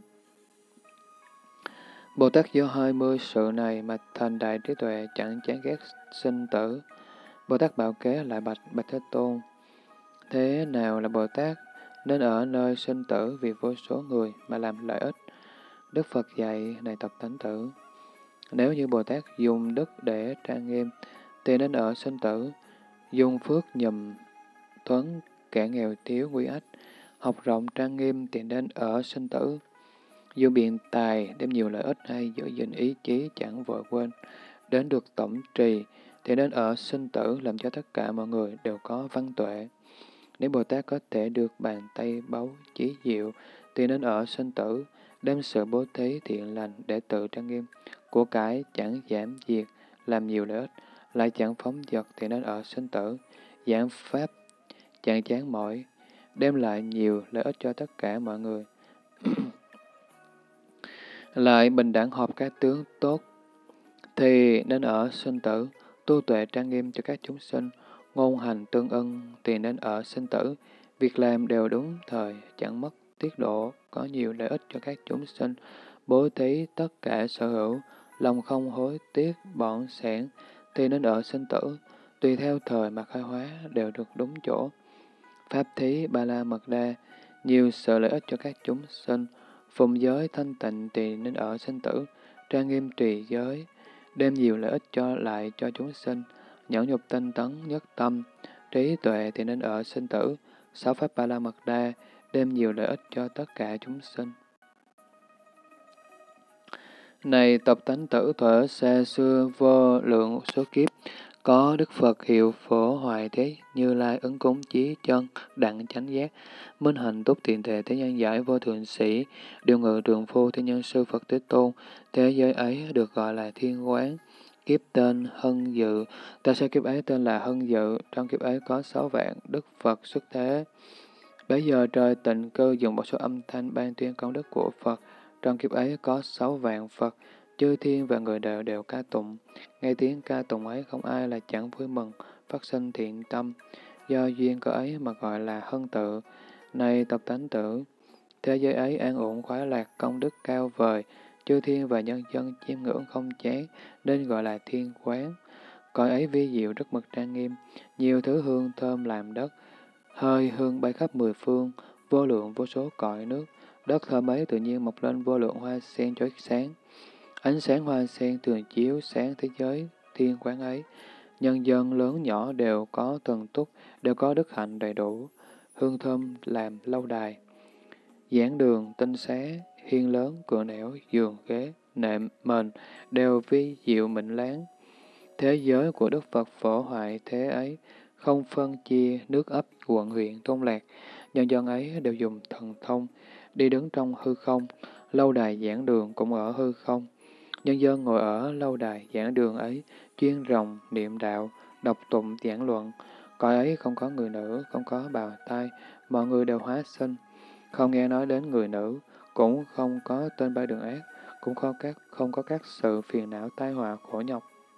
Bồ Tát do 20 sự này mà thành đại trí tuệ chẳng chán ghét sinh tử. Bồ Tát bảo kế lại bạch Bạch Thế Tôn, thế nào là Bồ Tát nên ở nơi sinh tử vì vô số người mà làm lợi ích? Đức Phật dạy, này tập tánh tử, nếu như Bồ Tát dùng đức để trang nghiêm thì nên ở sinh tử, dùng phước nhầm thuấn kẻ nghèo thiếu nguy ách, học rộng trang nghiêm thì nên ở sinh tử, dùng biện tài đem nhiều lợi ích hay giữ gìn ý chí chẳng vội quên, đến được tổng trì thì nên ở sinh tử, làm cho tất cả mọi người đều có văn tuệ. Nếu Bồ Tát có thể được bàn tay báu chí diệu thì nên ở sinh tử, đem sự bố thí thiện lành để tự trang nghiêm, của cải chẳng giảm diệt, làm nhiều lợi ích, lại chẳng phóng dật thì nên ở sinh tử, giảng pháp chẳng chán mỏi, đem lại nhiều lợi ích cho tất cả mọi người. Lại bình đẳng hợp các tướng tốt thì nên ở sinh tử, tu tuệ trang nghiêm cho các chúng sinh, ngôn hành tương ưng thì nên ở sinh tử, việc làm đều đúng thời, chẳng mất tiết độ, có nhiều lợi ích cho các chúng sinh, bố thí tất cả sở hữu, lòng không hối tiếc bỏng sẻn thì nên ở sinh tử, tùy theo thời mà khai hóa đều được đúng chỗ. Pháp thí Ba La Mật Đa, nhiều sự lợi ích cho các chúng sinh, phụng giới thanh tịnh thì nên ở sinh tử, trang nghiêm trì giới, đem nhiều lợi ích cho chúng sinh, nhẫn nhục tinh tấn nhất tâm, trí tuệ thì nên ở sinh tử, sáu pháp Ba La Mật Đa, đem nhiều lợi ích cho tất cả chúng sinh. Này tập tánh tử, thuở xa xưa vô lượng số kiếp, có Đức Phật hiệu Phổ Hoài Thế Như Lai ứng cúng chí chân đặng chánh giác, minh hạnh túc thiện thể thế nhân giải vô thượng sĩ, điều ngự trường phu thế nhân sư Phật Thế Tôn. Thế giới ấy được gọi là thiên quán, kiếp tên Hân Dự. Tại sao kiếp ấy tên là Hân Dự? Trong kiếp ấy có 6 vạn Đức Phật xuất thế. Bấy giờ trời tịnh cư dùng một số âm thanh ban tuyên công đức của Phật. Trong kiếp ấy có 6 vạn Phật, chư thiên và người đời đều ca tụng. Nghe tiếng ca tụng ấy không ai là chẳng vui mừng, phát sinh thiện tâm. Do duyên cơ ấy mà gọi là Hân Tự. Này tập tánh tử, thế giới ấy an ổn khoái lạc, công đức cao vời, chư thiên và nhân dân chiêm ngưỡng không chán, nên gọi là thiên quán. Cõi ấy vi diệu rất mực trang nghiêm, nhiều thứ hương thơm làm đất, hơi hương bay khắp mười phương, vô lượng vô số cõi nước. Đất thơm ấy tự nhiên mọc lên vô lượng hoa sen chói sáng. Ánh sáng hoa sen thường chiếu sáng thế giới thiên quán ấy. Nhân dân lớn nhỏ đều có thần túc, đều có đức hạnh đầy đủ. Hương thơm làm lâu đài. Giảng đường, tinh xá, hiên lớn, cửa nẻo, giường, ghế, nệm, mền, đều vi diệu mịn láng. Thế giới của Đức Phật phổ hoại thế ấy, không phân chia nước ấp, quận huyện, thôn lạc. Nhân dân ấy đều dùng thần thông, đi đứng trong hư không, lâu đài giảng đường cũng ở hư không. Nhân dân ngồi ở lâu đài giảng đường ấy, chuyên ròng niệm đạo, đọc tụng giảng luận. Cõi ấy không có người nữ, không có bào thai, mọi người đều hóa sinh. Không nghe nói đến người nữ, cũng không có tên ba đường ác, cũng không có các sự phiền não tai họa khổ nhọc.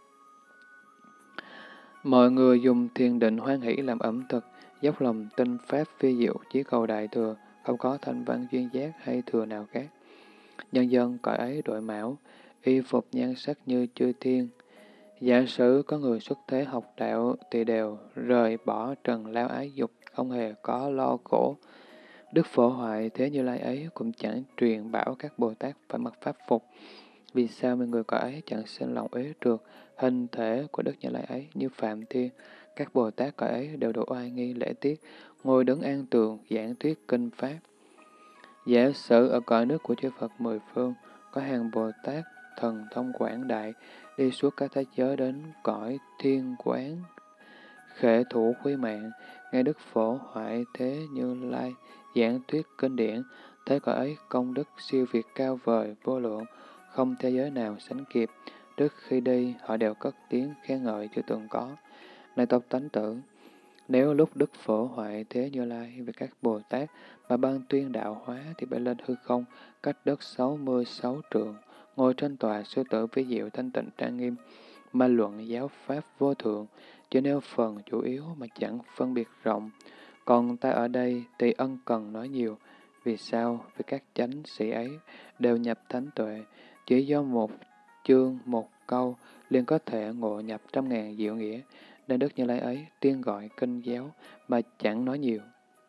Mọi người dùng thiền định hoan hỷ làm ẩm thực, dốc lòng tinh pháp phi diệu, chí cầu đại thừa, không có thanh văn duyên giác hay thừa nào khác. Nhân dân cõi ấy đội mão, y phục nhan sắc như chư thiên. Giả sử có người xuất thế học đạo thì đều rời bỏ trần lao ái dục, không hề có lo khổ. Đức Phổ Hoại Thế Như Lai ấy cũng chẳng truyền bảo các Bồ Tát phải mặc pháp phục. Vì sao mọi người cõi ấy chẳng sinh lòng uế trượt, hình thể của Đức Như Lai ấy như Phạm Thiên, các Bồ Tát cõi ấy đều độ oai nghi lễ tiết, ngồi đứng an tường, giảng thuyết kinh Pháp. Giả sử ở cõi nước của chư Phật mười phương, có hàng Bồ Tát thần thông quảng đại, đi suốt các thế giới đến cõi thiên quán, khệ thủ khuy mạng, nghe Đức Phổ Hoại Thế Như Lai giảng thuyết kinh điển, thế cõi ấy công đức siêu việt cao vời vô lượng, không thế giới nào sánh kịp. Trước khi đi, họ đều cất tiếng khen ngợi chưa từng có. Này tộc tánh tử, nếu lúc Đức Phổ Hoại Thế Như Lai về các Bồ Tát mà ban tuyên đạo hóa thì bay lên hư không, cách đất 66 trượng, ngồi trên tòa sư tử vi diệu thanh tịnh trang nghiêm, mà luận giáo pháp vô thượng, chỉ nêu phần chủ yếu mà chẳng phân biệt rộng. Còn ta ở đây thì ân cần nói nhiều. Vì sao? Vì các chánh sĩ ấy đều nhập thánh tuệ, chỉ do một chương, một câu liền có thể ngộ nhập 100.000 diệu nghĩa, nên Đức Như Lai ấy tiên gọi kinh giáo mà chẳng nói nhiều.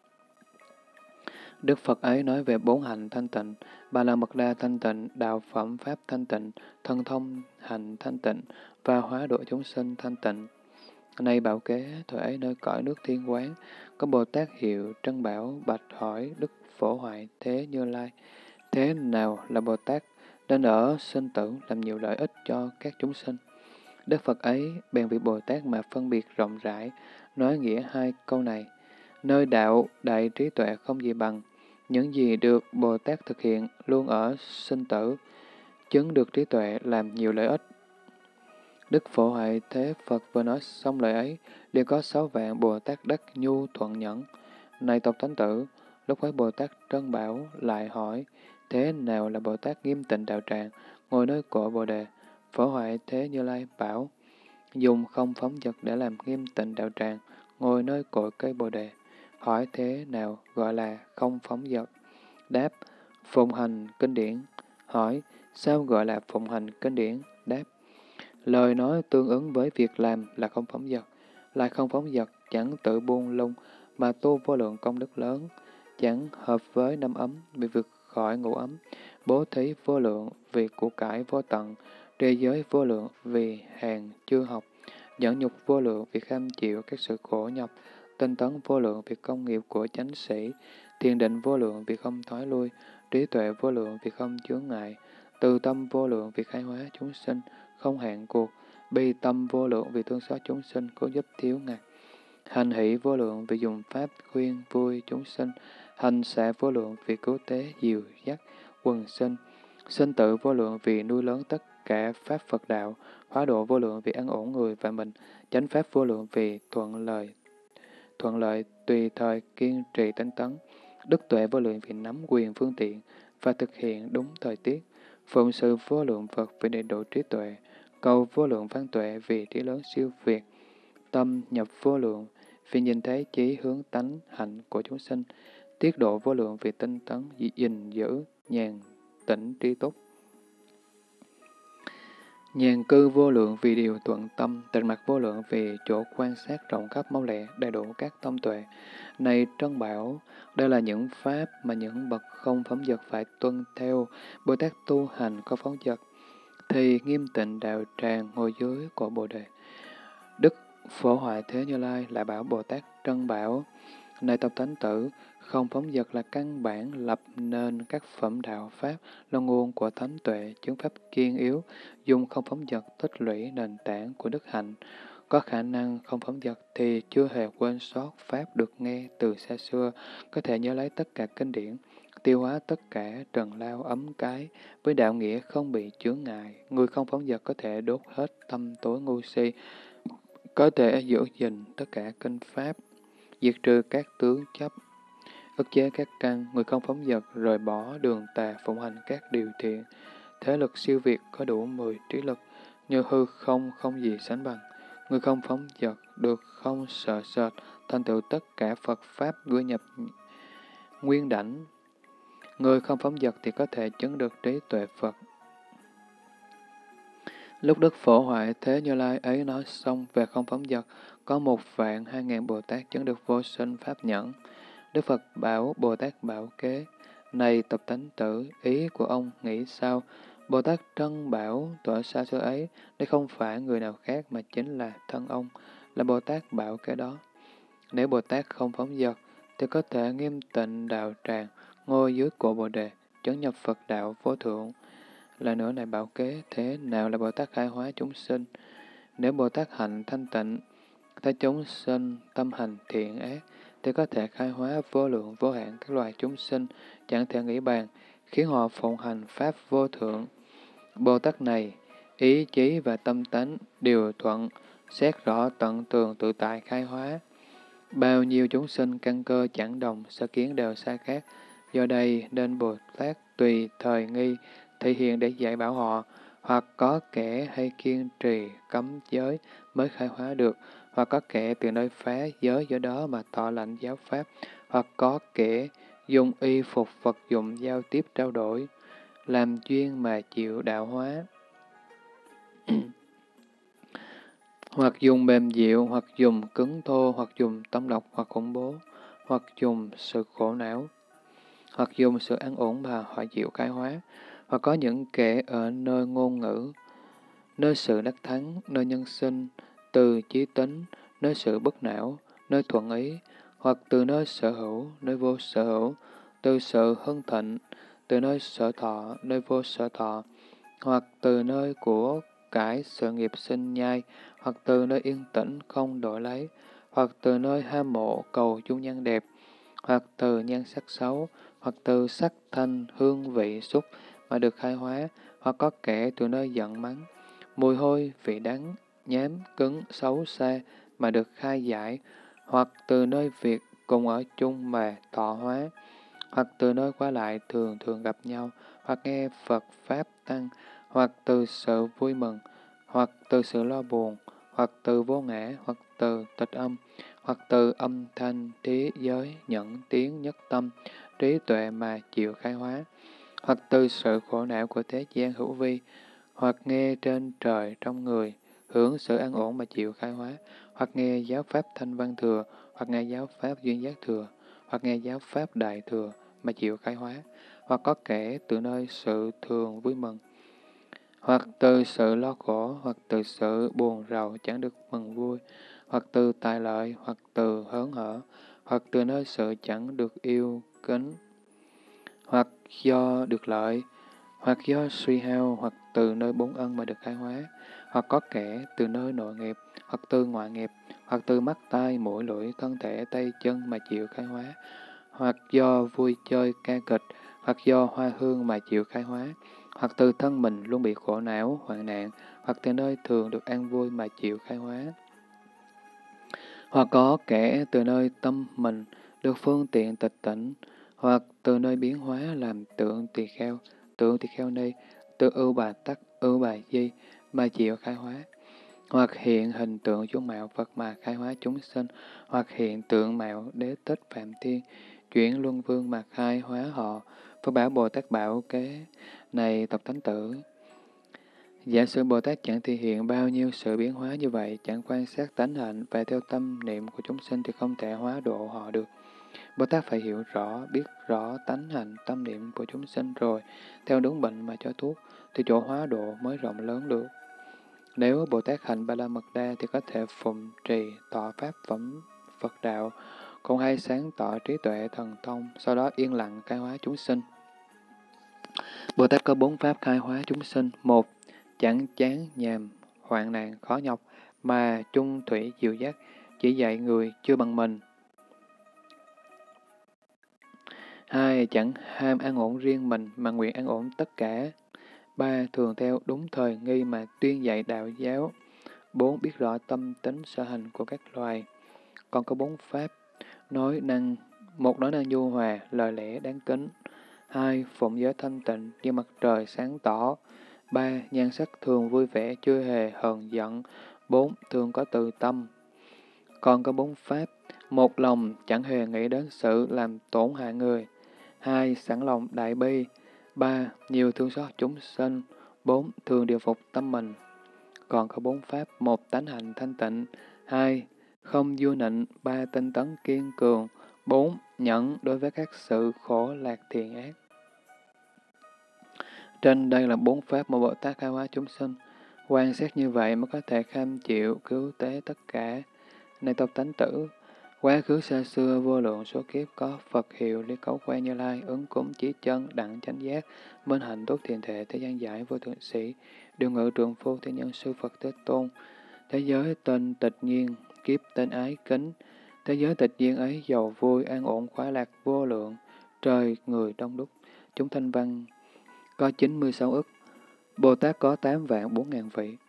Đức Phật ấy nói về 4 hạnh thanh tịnh, Ba La Mật Đa thanh tịnh, đạo phẩm pháp thanh tịnh, thân thông hành thanh tịnh và hóa độ chúng sinh thanh tịnh. Nay bảo kế, thời ấy nơi cõi nước thiên quán, có Bồ Tát hiệu Trân Bảo bạch hỏi Đức Phổ Hoại Thế Như Lai, thế nào là Bồ Tát, nên ở sinh tử làm nhiều lợi ích cho các chúng sinh. Đức Phật ấy bèn vì Bồ Tát mà phân biệt rộng rãi, nói nghĩa hai câu này. Nơi đạo đại trí tuệ không gì bằng, những gì được Bồ Tát thực hiện luôn ở sinh tử, chứng được trí tuệ làm nhiều lợi ích. Đức Phổ Hoại Thế Phật vừa nói xong lời ấy, liền có 6 vạn Bồ Tát đắc nhu thuận nhẫn. Này tộc thánh tử, lúc ấy Bồ Tát Trân Bảo lại hỏi, thế nào là Bồ Tát nghiêm tịnh đạo tràng, ngồi nơi cội Bồ Đề? Phổ Hoại Thế Như Lai bảo, dùng không phóng dật để làm nghiêm tịnh đạo tràng, ngồi nơi cội cây Bồ Đề. Hỏi thế nào gọi là không phóng dật? Đáp, phụng hành kinh điển. Hỏi, sao gọi là phụng hành kinh điển? Đáp, lời nói tương ứng với việc làm là không phóng dật, lại không phóng dật, chẳng tự buông lung, mà tu vô lượng công đức lớn, chẳng hợp với năm ấm vì vượt khỏi ngũ ấm, bố thí vô lượng vì của cải vô tận, trì giới vô lượng vì hàng chưa học, nhẫn nhục vô lượng vì kham chịu các sự khổ nhọc, tinh tấn vô lượng vì công nghiệp của chánh sĩ, thiền định vô lượng vì không thoái lui, trí tuệ vô lượng vì không chướng ngại, từ tâm vô lượng vì khai hóa chúng sinh, không hạn cuộc, bi tâm vô lượng vì thương xót chúng sinh, cứu giúp thiếu ngặt, hành hỷ vô lượng vì dùng pháp khuyên vui chúng sinh, hành xạ vô lượng vì cứu tế dìu dắt quần sinh, sinh tử vô lượng vì nuôi lớn tất cả pháp Phật đạo, hóa độ vô lượng vì an ổn người và mình, chánh pháp vô lượng vì thuận lợi tùy thời kiên trì tinh tấn, đức tuệ vô lượng vì nắm quyền phương tiện và thực hiện đúng thời tiết, phụng sự vô lượng Phật vì đầy đủ trí tuệ, cầu vô lượng văn tuệ vì trí lớn siêu việt, tâm nhập vô lượng vì nhìn thấy chí hướng tánh hạnh của chúng sinh, tiết độ vô lượng vì tinh tấn gìn giữ nhàn tĩnh trí túc. Nhàn cư vô lượng vì điều thuận tâm, tịnh mặt vô lượng vì chỗ quan sát rộng khắp mau lẹ, đầy đủ các tâm tuệ. Này Trân Bảo, đây là những pháp mà những bậc không phóng dật phải tuân theo. Bồ Tát tu hành có phóng dật, thì nghiêm tịnh đạo tràng ngồi dưới của Bồ Đề. Đức Phổ Hoại Thế Như Lai lại bảo Bồ Tát Trân Bảo, này Tập Thánh Tử, không phóng dật là căn bản lập nên các phẩm đạo pháp, là nguồn của thánh tuệ, chứng pháp kiên yếu, dùng không phóng dật tích lũy nền tảng của đức hạnh. Có khả năng không phóng dật thì chưa hề quên sót pháp được nghe từ xa xưa, có thể nhớ lấy tất cả kinh điển, tiêu hóa tất cả trần lao ấm cái, với đạo nghĩa không bị chướng ngại. Người không phóng dật có thể đốt hết tâm tối ngu si, có thể giữ gìn tất cả kinh pháp, diệt trừ các tướng chấp, ức chế các căn. Người không phóng dật rời bỏ đường tà, phụng hành các điều thiện. Thế lực siêu việt có đủ 10 trí lực, như hư không không gì sánh bằng. Người không phóng dật được không sợ sệt, thành tựu tất cả Phật Pháp gửi nhập nguyên đảnh. Người không phóng dật thì có thể chứng được trí tuệ Phật. Lúc Đức Phổ Hoại Thế Như Lai ấy nói xong về không phóng dật, có 1.200.000 Bồ Tát chứng được vô sinh Pháp nhẫn. Đức Phật bảo Bồ Tát Bảo Kế, này Tập Tánh Tử, ý của ông nghĩ sao? Bồ Tát Trân Bảo tọa xa xưa ấy, đây không phải người nào khác mà chính là thân ông, là Bồ Tát Bảo Kế đó. Nếu Bồ Tát không phóng dật, thì có thể nghiêm tịnh đạo tràng, ngồi dưới cội Bồ Đề, chứng nhập Phật đạo vô thượng. Lại nữa này Bảo Kế, thế nào là Bồ Tát khai hóa chúng sinh? Nếu Bồ Tát hạnh thanh tịnh, thấy chúng sinh tâm hành thiện ác, thì có thể khai hóa vô lượng vô hạn các loài chúng sinh, chẳng thể nghĩ bàn, khiến họ phụng hành Pháp vô thượng. Bồ Tát này, ý chí và tâm tánh đều thuận, xét rõ tận tường tự tại khai hóa. Bao nhiêu chúng sinh căn cơ chẳng đồng, sở kiến đều sai khác. Do đây nên Bồ Tát tùy thời nghi, thể hiện để dạy bảo họ, hoặc có kẻ hay kiên trì cấm giới mới khai hóa được, hoặc có kẻ từ nơi phá giới do đó mà tỏ lãnh giáo pháp, hoặc có kẻ dùng y phục vật dụng giao tiếp trao đổi, làm duyên mà chịu đạo hóa. Hoặc dùng mềm dịu, hoặc dùng cứng thô, hoặc dùng tâm độc, hoặc khủng bố, hoặc dùng sự khổ não, hoặc dùng sự an ổn mà họ chịu khai hóa. Hoặc có những kẻ ở nơi ngôn ngữ, nơi sự đắc thắng, nơi nhân sinh, từ chí tính, nơi sự bất não, nơi thuận ý, hoặc từ nơi sở hữu, nơi vô sở hữu, từ sự hưng thịnh, từ nơi sở thọ, nơi vô sở thọ, hoặc từ nơi của cải sự nghiệp sinh nhai, hoặc từ nơi yên tĩnh không đổi lấy, hoặc từ nơi ham mộ cầu chung nhân đẹp, hoặc từ nhan sắc xấu, hoặc từ sắc thanh hương vị xúc mà được khai hóa, hoặc có kẻ từ nơi giận mắng, mùi hôi, vị đắng, nhám, cứng, xấu xa mà được khai giải, hoặc từ nơi việc cùng ở chung mà thọ hóa, hoặc từ nơi qua lại thường thường gặp nhau, hoặc nghe Phật Pháp Tăng, hoặc từ sự vui mừng, hoặc từ sự lo buồn, hoặc từ vô ngã, hoặc từ tịch âm, hoặc từ âm thanh, trí, giới, nhẫn, tiếng, nhất tâm, trí tuệ mà chịu khai hóa, hoặc từ sự khổ não của thế gian hữu vi, hoặc nghe trên trời trong người, hưởng sự an ổn mà chịu khai hóa, hoặc nghe giáo pháp thanh văn thừa, hoặc nghe giáo pháp duyên giác thừa, hoặc nghe giáo pháp đại thừa mà chịu khai hóa, hoặc có kẻ từ nơi sự thường vui mừng, hoặc từ sự lo khổ, hoặc từ sự buồn rầu chẳng được mừng vui, hoặc từ tài lợi, hoặc từ hớn hở, hoặc từ nơi sự chẳng được yêu kính, hoặc do được lợi, hoặc do suy hao, hoặc từ nơi bốn ân mà được khai hóa, hoặc có kẻ từ nơi nội nghiệp, hoặc từ ngoại nghiệp, hoặc từ mắt tai mũi lưỡi thân thể tay chân mà chịu khai hóa, hoặc do vui chơi ca kịch, hoặc do hoa hương mà chịu khai hóa, hoặc từ thân mình luôn bị khổ não, hoạn nạn, hoặc từ nơi thường được an vui mà chịu khai hóa. Hoặc có kẻ từ nơi tâm mình được phương tiện tịch tỉnh, hoặc từ nơi biến hóa làm tượng tỳ kheo ni, tượng ưu bà tắc, ưu bà di mà chịu khai hóa. Hoặc hiện hình tượng dung mạo Phật mà khai hóa chúng sinh, hoặc hiện tượng mạo đế tích Phạm Thiên, chuyển luân vương mà khai hóa họ. Phật bảo Bồ Tát Bảo Kế, này Tập Thánh Tử, Giả sử Bồ Tát chẳng thể hiện bao nhiêu sự biến hóa như vậy, chẳng quan sát tánh hạnh và theo tâm niệm của chúng sinh thì không thể hóa độ họ được. Bồ Tát phải hiểu rõ, biết rõ tánh hạnh, tâm niệm của chúng sinh rồi, theo đúng bệnh mà cho thuốc, thì chỗ hóa độ mới rộng lớn được. Nếu Bồ Tát hành Ba La Mật Đa thì có thể phụng trì, tọa pháp phẩm Phật đạo, cũng hay sáng tỏ trí tuệ thần thông, sau đó yên lặng khai hóa chúng sinh. Bồ Tát có 4 pháp khai hóa chúng sinh. 1. Chẳng chán nhàm, hoạn nạn, khó nhọc, mà chung thủy dịu dắt, chỉ dạy người chưa bằng mình. 2. Chẳng ham an ổn riêng mình, mà nguyện an ổn tất cả. 3. Thường theo đúng thời nghi mà tuyên dạy đạo giáo. 4. Biết rõ tâm tính sở hành của các loài. Còn có 4 pháp. Một nói năng nhu hòa, lời lẽ đáng kính. 2. Phụng giới thanh tịnh như mặt trời sáng tỏ. 3. Nhan sắc thường vui vẻ, chưa hề hờn giận. 4. Thường có từ tâm. Còn có 4 pháp. 1. Lòng chẳng hề nghĩ đến sự làm tổn hại người. 2. Sẵn lòng đại bi. 3. Nhiều thương xót chúng sinh. 4. Thường điều phục tâm mình. Còn có 4 pháp. 1. Tánh hạnh thanh tịnh. 2. Không vua nịnh. 3. Tinh tấn kiên cường. 4. Nhẫn đối với các sự khổ lạc thiện ác. Trên đây là 4 pháp mà Bồ Tát khai hóa chúng sinh. Quan sát như vậy mới có thể kham chịu, cứu tế tất cả. Này tộc tánh tử, quá khứ xa xưa vô lượng số kiếp có Phật hiệu Ly Cấu Quan Như Lai, ứng cúng chí chân, đặng chánh giác, minh hạnh tốt thiền thể, thế gian giải vô thượng sĩ, điều ngự trượng phu, thế nhân sư Phật Thế Tôn. Thế giới tên tịch nhiên, kiếp tên ái kính. Thế giới tịch nhiên ấy giàu vui, an ổn, khoái lạc vô lượng, trời người đông đúc, chúng thanh văn có 96 ức, Bồ Tát có 8 vạn 4 ngàn vị.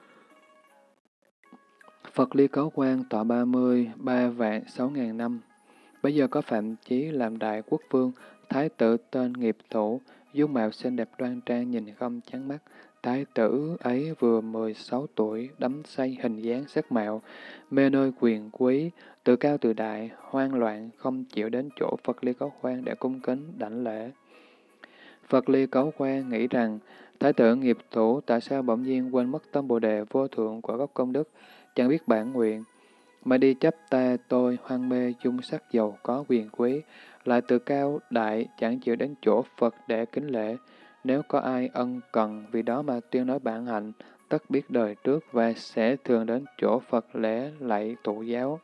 Phật Ly Cấu Quan tọa 33 vạn 6 ngàn năm. Bây giờ có Phạm Chí làm đại quốc vương, thái tử tên Nghiệp Thủ, dung mạo xinh đẹp đoan trang nhìn không chán mắt. Thái tử ấy vừa 16 tuổi, đắm say hình dáng sắc mạo, mê nơi quyền quý, tự cao tự đại, hoang loạn, không chịu đến chỗ Phật Ly Cấu Quan để cung kính đảnh lễ. Phật Ly Cấu Quan nghĩ rằng, Thái tử Nghiệp Thủ tại sao bỗng nhiên quên mất tâm Bồ Đề vô thượng của gốc công đức, chẳng biết bản nguyện, mà đi chấp ta tôi hoang mê dung sắc giàu có quyền quý, lại tự cao đại chẳng chịu đến chỗ Phật để kính lễ. Nếu có ai ân cần vì đó mà tuyên nói bản hạnh, tất biết đời trước và sẽ thường đến chỗ Phật lễ lạy tụ giáo.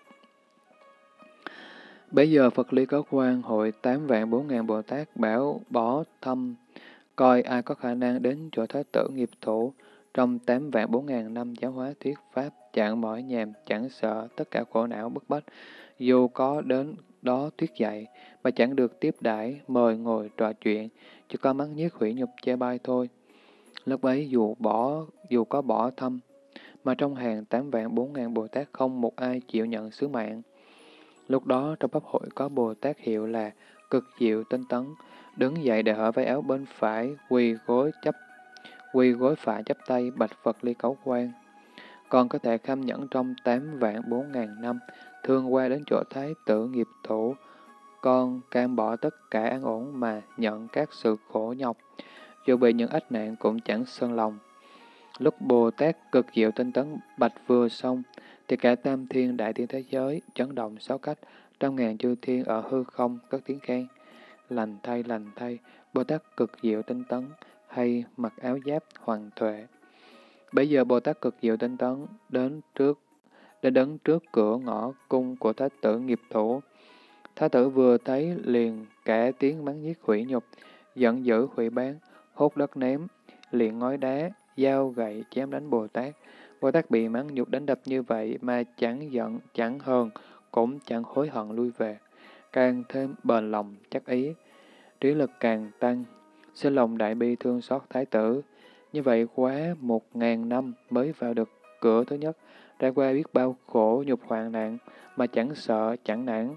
Bây giờ Phật Ly Cấu Quan hội 8 vạn 4 ngàn Bồ Tát bảo bỏ thăm, coi ai có khả năng đến chỗ Thái tử Nghiệp Thủ, trong 8 vạn 4 ngàn năm giáo hóa thuyết pháp, chẳng mỏi nhàm, chẳng sợ tất cả khổ não bức bách, dù có đến đó thuyết dạy, mà chẳng được tiếp đãi mời ngồi trò chuyện, chỉ có mắng nhiếc hủy nhục chê bai thôi. Lúc ấy dù có bỏ thăm, mà trong hàng 8 vạn 4 ngàn Bồ Tát không một ai chịu nhận sứ mạng. Lúc đó trong pháp hội có Bồ Tát hiệu là Cực Diệu Tinh Tấn, đứng dậy để hở váy áo bên phải, quỳ gối phải chắp tay bạch Phật Ly Cấu Quan. Còn có thể kham nhẫn trong 8 vạn 4 ngàn năm, thương qua đến chỗ Thái tử Nghiệp Thủ, con cam bỏ tất cả an ổn mà nhận các sự khổ nhọc, dù bị những ách nạn cũng chẳng sơn lòng. Lúc Bồ Tát Cực Diệu Tinh Tấn bạch vừa xong, thì cả tam thiên đại thiên thế giới chấn động 6 cách, trăm ngàn chư thiên ở hư không cất tiếng khen. Lành thay, Bồ Tát Cực Diệu Tinh Tấn, hay mặc áo giáp hoàng tuệ. Bây giờ Bồ Tát Cực Diệu Tinh Tấn đã đứng trước cửa ngõ cung của Thái tử Nghiệp Thủ. Thái tử vừa thấy liền cả tiếng mắng nhiếc hủy nhục, giận dữ hủy bán, hốt đất ném, liền ngói đá, dao gậy chém đánh Bồ Tát. Bồ Tát bị mắng nhục đánh đập như vậy mà chẳng giận, chẳng hờn, cũng chẳng hối hận lui về, càng thêm bền lòng chắc ý, trí lực càng tăng, sinh lòng đại bi thương xót Thái tử. Như vậy quá 1000 năm mới vào được cửa thứ nhất, trải qua biết bao khổ nhục hoạn nạn mà chẳng sợ chẳng nản.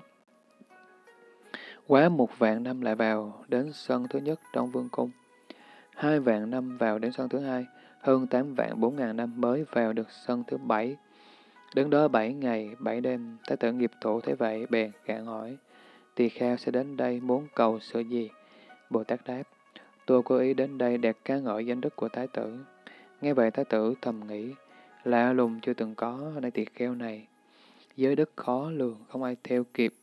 Quá 1 vạn năm lại vào đến sân thứ nhất trong vương cung, 2 vạn năm vào đến sân thứ hai, hơn 8 vạn 4 ngàn năm mới vào được sân thứ 7. Đứng đó 7 ngày 7 đêm, Thái tử Nghiệp Thủ thấy vậy bèn gạn hỏi, tỳ kheo sẽ đến đây muốn cầu sự gì? Bồ Tát đáp, tôi có ý đến đây để ca ngợi danh đức của Thái tử. Nghe vậy Thái tử thầm nghĩ, lạ lùng chưa từng có ở nơi tỳ kheo này. Giới đức khó lường, không ai theo kịp.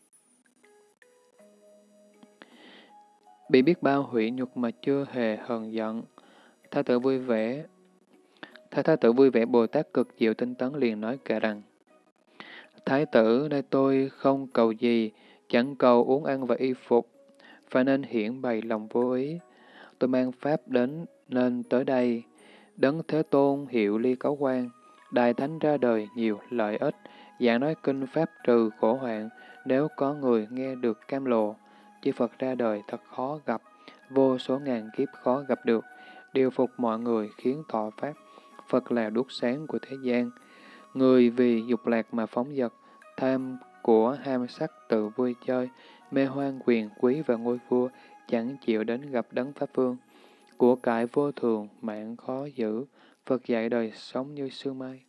Bị biết bao hủy nhục mà chưa hề hờn giận. Thái tử vui vẻ. Thấy Thái tử vui vẻ, Bồ Tát cực diệu tinh tấn liền nói kệ rằng, Thái tử, nay tôi không cầu gì, chẳng cầu uống ăn và y phục, phải nên hiển bày lòng vô ý. Tôi mang Pháp đến nên tới đây. Đấng Thế Tôn hiệu ly cấu quan, Đại Thánh ra đời nhiều lợi ích, giảng nói kinh Pháp trừ khổ hoạn, nếu có người nghe được cam lộ. Chư Phật ra đời thật khó gặp, vô số ngàn kiếp khó gặp được, điều phục mọi người khiến thọ Pháp. Phật là đuốc sáng của thế gian. Người vì dục lạc mà phóng dật, tham của ham sắc tự vui chơi, mê hoang quyền quý và ngôi vua, chẳng chịu đến gặp đấng Pháp Vương. Của cải vô thường, mạng khó giữ, Phật dạy đời sống như sương mai.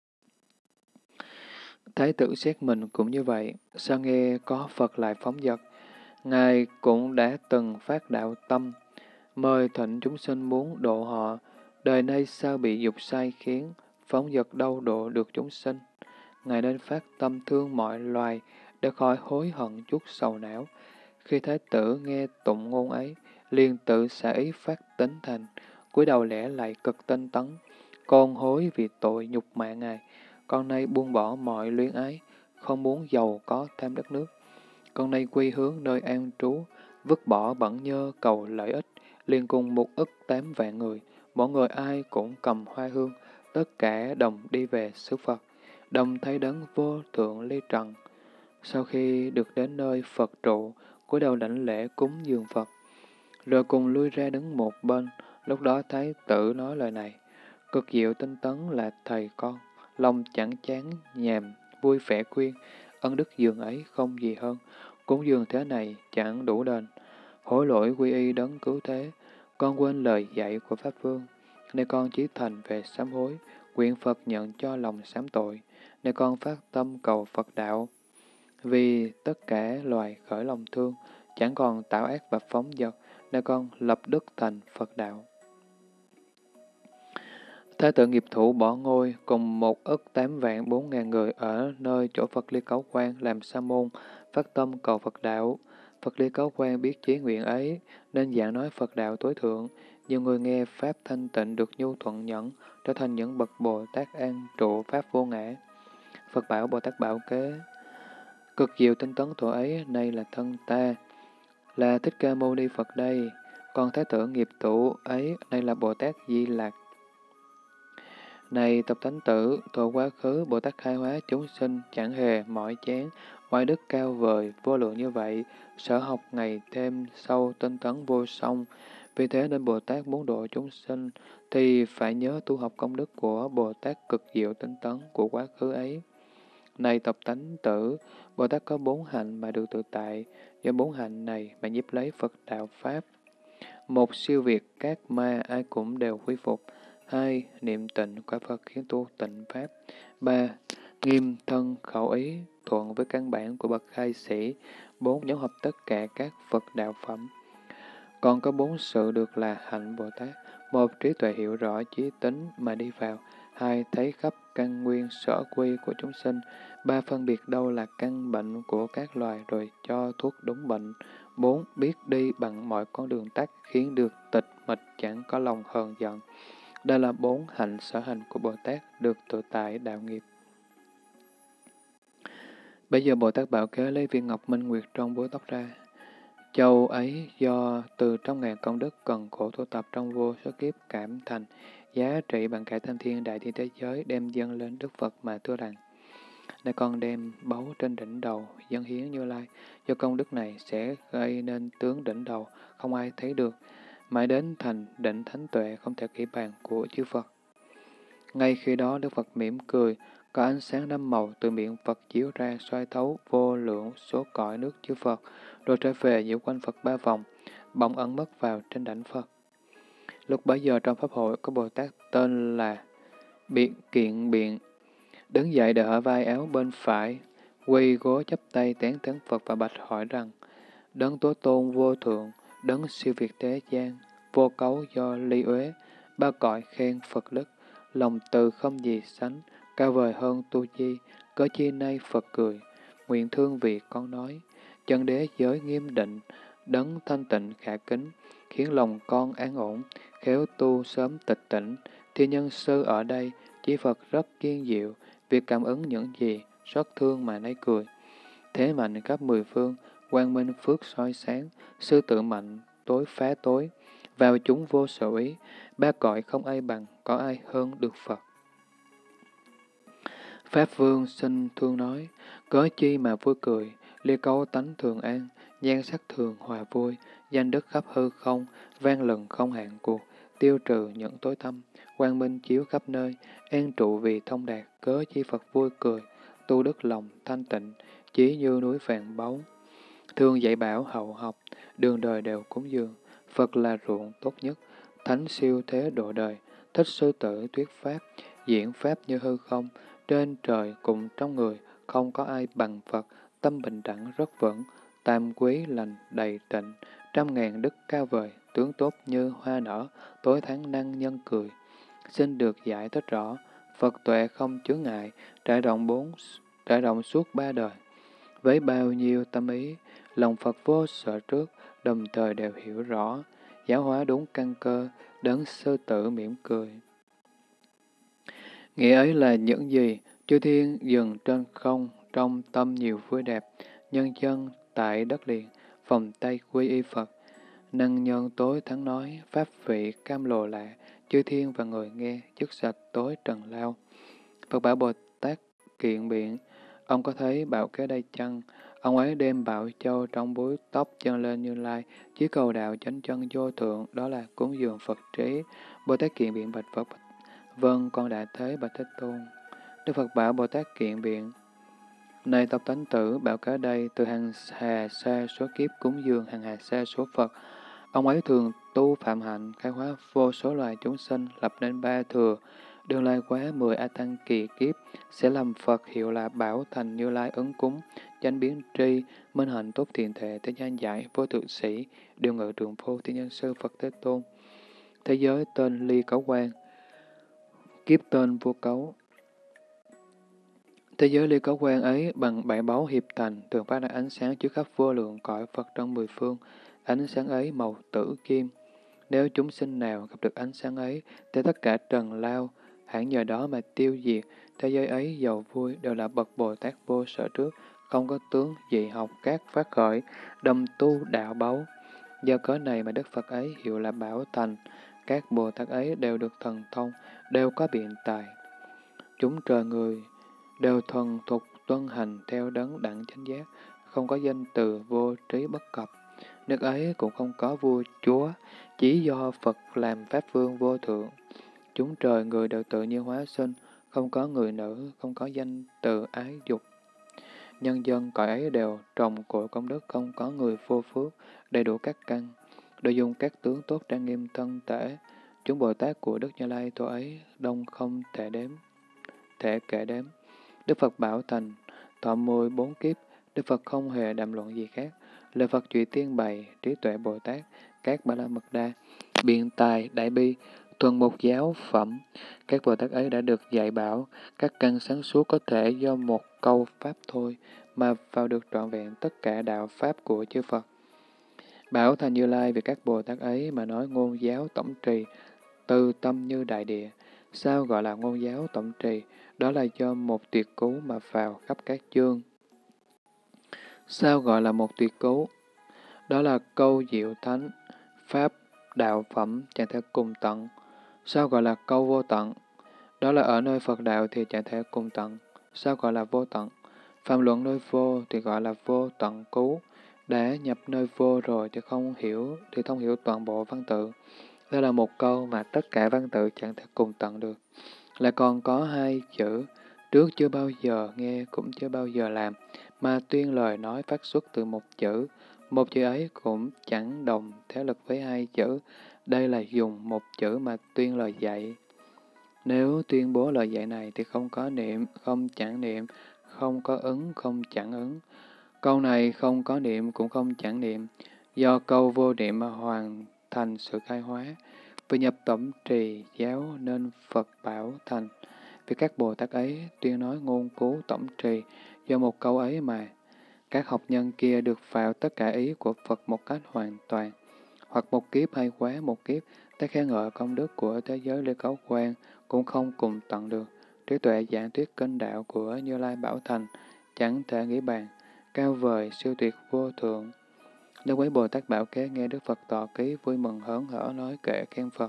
Thái tử xét mình cũng như vậy, sao nghe có Phật lại phóng dật? Ngài cũng đã từng phát đạo tâm, mời thịnh chúng sinh muốn độ họ, đời nay sao bị dục sai khiến, phóng dật đâu độ được chúng sinh. Ngài nên phát tâm thương mọi loài, để khỏi hối hận chút sầu não. Khi Thái tử nghe tụng ngôn ấy, liền tự xả ý phát tính thành, cúi đầu lẽ lại cực tinh tấn. Con hối vì tội nhục mạ Ngài, con nay buông bỏ mọi luyến ái, không muốn giàu có tham đất nước. Con nay quy hướng nơi an trú, vứt bỏ bẩn nhơ cầu lợi ích, liền cùng 1.800.000 người, mỗi người ai cũng cầm hoa hương, tất cả đồng đi về xứ Phật, đồng thấy đấng vô thượng ly trần. Sau khi được đến nơi Phật trụ, cúi đầu đảnh lễ cúng dường Phật, rồi cùng lui ra đứng một bên. Lúc đó Thái tử nói lời này, cực diệu tinh tấn là thầy con, lòng chẳng chán nhàm, vui vẻ khuyên, ân đức dường ấy không gì hơn, cúng dường thế này chẳng đủ đền. Hối lỗi quy y đấng cứu thế, con quên lời dạy của Pháp Vương, nên con chí thành về sám hối, nguyện Phật nhận cho lòng sám tội, nên con phát tâm cầu Phật đạo. Vì tất cả loài khởi lòng thương, chẳng còn tạo ác và phóng dật, nên con lập đức thành Phật đạo. Thái tử nghiệp thủ bỏ ngôi, cùng 1.804.000 người ở nơi chỗ Phật Ly Cấu Quan làm sa môn, phát tâm cầu Phật đạo. Phật Ly Cấu Quan biết chí nguyện ấy, nên giảng nói Phật đạo tối thượng. Nhiều người nghe Pháp thanh tịnh được nhu thuận nhẫn, trở thành những bậc Bồ Tát an trụ Pháp vô ngã. Phật bảo Bồ Tát bảo kế, cực diệu tinh tấn thủ ấy, nay là thân ta, là Thích Ca Mâu Ni Phật đây, còn Thái tử nghiệp thủ ấy, nay là Bồ Tát Di Lạc. Này tập thánh tử, thuở quá khứ, Bồ Tát khai hóa chúng sinh chẳng hề mỏi chán, oai đức cao vời, vô lượng như vậy, sở học ngày thêm sâu tinh tấn vô song. Vì thế nên Bồ Tát muốn độ chúng sinh, thì phải nhớ tu học công đức của Bồ Tát cực diệu tinh tấn của quá khứ ấy. Này tập thánh tử, Bồ Tát có 4 hạnh mà được tự tại, do 4 hạnh này mà nhiếp lấy Phật đạo Pháp. 1. Siêu việt các ma ai cũng đều quy phục. 2. Niệm tịnh quả Phật khiến tu tịnh Pháp. 3. Nghiêm thân khẩu ý thuận với căn bản của bậc khai sĩ. 4. Nhóm hợp tất cả các Phật đạo phẩm. Còn có 4 sự được là hạnh Bồ Tát. 1. Trí tuệ hiểu rõ chí tính mà đi vào. 2. Thấy khắp căn nguyên sở quy của chúng sinh. 3. Phân biệt đâu là căn bệnh của các loài rồi cho thuốc đúng bệnh. 4. Biết đi bằng mọi con đường tắt khiến được tịch mịch chẳng có lòng hờn giận. Đây là 4 hạnh sở hành của Bồ Tát được tự tại đạo nghiệp. Bây giờ Bồ Tát Bảo Kế lấy viên ngọc minh nguyệt trong búi tóc ra. Châu ấy do từ trong ngàn công đức cần khổ tu tập trong vô số kiếp cảm thành, giá trị bằng cả thanh thiên đại thiên thế giới đem dâng lên Đức Phật mà thưa rằng, này con đem báu trên đỉnh đầu dâng hiến Như Lai, do công đức này sẽ gây nên tướng đỉnh đầu, không ai thấy được, mãi đến thành định thánh tuệ không thể kỹ bàn của chư Phật. Ngay khi đó Đức Phật mỉm cười, có ánh sáng năm màu từ miệng Phật chiếu ra soi thấu vô lượng số cõi nước chư Phật, rồi trở về nhiễu quanh Phật 3 vòng, bỗng ẩn mất vào trên đảnh Phật. Lúc bấy giờ trong Pháp hội có Bồ Tát tên là Kiện Biện, đứng dậy để ở vai áo bên phải, quỳ gối chắp tay tán thán Phật và bạch hỏi rằng, đấng Tố Tôn vô thượng, đấng siêu việt thế gian, vô cấu do ly uế, ba cõi khen Phật đức, lòng từ không gì sánh, cao vời hơn tu chi, cớ chi nay Phật cười, nguyện thương vì con nói, chân đế giới nghiêm định, đấng thanh tịnh khả kính, khiến lòng con an ổn, khéo tu sớm tịch tỉnh, thiên nhân sư ở đây, chỉ Phật rất kiên diệu, việc cảm ứng những gì, xót thương mà nay cười. Thế mạnh khắp mười phương, quang minh phước soi sáng, sư tử mạnh, tối phá tối, vào chúng vô sở ý, ba cõi không ai bằng, có ai hơn được Phật. Pháp Vương xin thương nói, cớ chi mà vui cười, ly câu tánh thường an, nhan sắc thường hòa vui, danh đức khắp hư không, vang lừng không hạn cuộc, tiêu trừ những tối thâm, quang minh chiếu khắp nơi, an trụ vì thông đạt, cớ chi Phật vui cười, tu đức lòng thanh tịnh, chí như núi vàng báu. Thương dạy bảo hậu học, đường đời đều cúng dường, Phật là ruộng tốt nhất, thánh siêu thế độ đời, thích sư tử thuyết pháp, diễn pháp như hư không, trên trời cùng trong người, không có ai bằng Phật, tâm bình đẳng rất vững, tam quý lành đầy tịnh, trăm ngàn đức cao vời, tướng tốt như hoa nở, tối tháng năng nhân cười. Xin được giải thích rõ, Phật tuệ không chướng ngại, trải rộng suốt ba đời. Với bao nhiêu tâm ý, lòng Phật vô sợ trước, đồng thời đều hiểu rõ, giáo hóa đúng căn cơ, đấng sư tử mỉm cười. Nghĩa ấy là những gì? Chư thiên dừng trên không, trong tâm nhiều vui đẹp, nhân chân tại đất liền, phòng tay quy y Phật. Năng nhân tối thắng nói, pháp vị cam lồ lạ, chư thiên và người nghe, dứt sạch tối trần lao. Phật bảo Bồ Tát kiện biện, ông có thấy bảo kế đây chăng? Ông ấy đem bảo châu trong búi tóc chân lên Như Lai, chí cầu đạo chánh chân vô thượng, đó là cúng dường Phật trí. Bồ Tát kiện biện bạch Phật, vâng, con đã thấy bạch Thế Tôn. Đức Phật bảo Bồ Tát kiện biện, này tộc tánh tử, bảo cả đây từ hàng hà sa số kiếp cúng dường hàng hà sa số Phật. Ông ấy thường tu phạm hạnh, khai hóa vô số loài chúng sinh, lập nên ba thừa. Đương lai quá 10 A Tăng kỳ kiếp, sẽ làm Phật hiệu là Bảo Thành Như Lai ứng cúng, danh biến tri, minh hạnh tốt thiện thể, thế gian giải, vô thượng sĩ, điều ngự trường phu, thiên nhân sư Phật Thế Tôn. Thế giới tên Ly Cấu Quan, kiếp tên Vua Cấu. Thế giới Ly Cấu Quan ấy bằng bảy báu hiệp thành, thường phát ra ánh sáng chiếu khắp vô lượng cõi Phật trong mười phương. Ánh sáng ấy màu tử kim. Nếu chúng sinh nào gặp được ánh sáng ấy, thì tất cả trần lao, hẳn nhờ đó mà tiêu diệt. Thế giới ấy giàu vui đều là bậc Bồ Tát vô sở trước, không có tướng dị học các phát khởi, đồng tu đạo báu. Do cớ này mà Đức Phật ấy hiệu là Bảo Thành. Các Bồ Tát ấy đều được thần thông, đều có biện tài. Chúng trời người đều thuần thục tuân hành theo đấng đẳng chánh giác, không có danh từ vô trí bất cập. Nước ấy cũng không có vua chúa, chỉ do Phật làm Pháp Vương vô thượng. Chúng trời người đều tự nhiên hóa sinh, không có người nữ, không có danh từ ái dục. Nhân dân cõi ấy đều trồng cội công đức, không có người vô phước, đầy đủ các căn, đều dùng các tướng tốt trang nghiêm thân thể. Chúng Bồ Tát của Đức Như Lai tổ ấy đông không thể kể đếm. Đức Phật bảo thành, thọ 14 kiếp, Đức Phật không hề đàm luận gì khác. Lời Phật trụy tiên bày, trí tuệ Bồ Tát, các Ba La Mật Đa, biện tài, đại bi, thuần một giáo phẩm. Các Bồ Tát ấy đã được dạy bảo, các căn sáng suốt có thể do một câu Pháp thôi, mà vào được trọn vẹn tất cả đạo Pháp của chư Phật. Bảo thành Như Lai về các Bồ Tát ấy mà nói ngôn giáo tổng trì, từ tâm như đại địa. Sao gọi là ngôn giáo tổng trì? Đó là do một tuyệt cú mà vào khắp các chương. Sao gọi là một tuyệt cú? Đó là câu diệu thánh, pháp, đạo phẩm chẳng thể cùng tận. Sao gọi là câu vô tận? Đó là ở nơi Phật đạo thì chẳng thể cùng tận. Sao gọi là vô tận? Phạm luận nơi vô thì gọi là vô tận cú. Đã nhập nơi vô rồi thì không hiểu toàn bộ văn tự. Đó là một câu mà tất cả văn tự chẳng thể cùng tận được. Lại còn có hai chữ, trước chưa bao giờ nghe cũng chưa bao giờ làm, mà tuyên lời nói phát xuất từ một chữ ấy cũng chẳng đồng thế lực với hai chữ. Đây là dùng một chữ mà tuyên lời dạy. Nếu tuyên bố lời dạy này thì không có niệm, không chẳng niệm, không có ứng, không chẳng ứng. Câu này không có niệm cũng không chẳng niệm, do câu vô niệm mà hoàn thành sự khai hóa. Vì nhập tổng trì giáo nên Phật bảo thành. Vì các Bồ Tát ấy tuyên nói ngôn cứu tổng trì, do một câu ấy mà các học nhân kia được vào tất cả ý của Phật một cách hoàn toàn. Hoặc một kiếp hay quá một kiếp, ta khen ngợi công đức của thế giới Lê Cấu Quang cũng không cùng tận được. Trí tuệ giảng thuyết kinh đạo của Như Lai Bảo Thành chẳng thể nghĩ bàn, cao vời siêu tuyệt vô thượng. Nếu quý Bồ Tát Bảo Kế nghe Đức Phật tọa ký vui mừng hớn hở nói kệ khen Phật.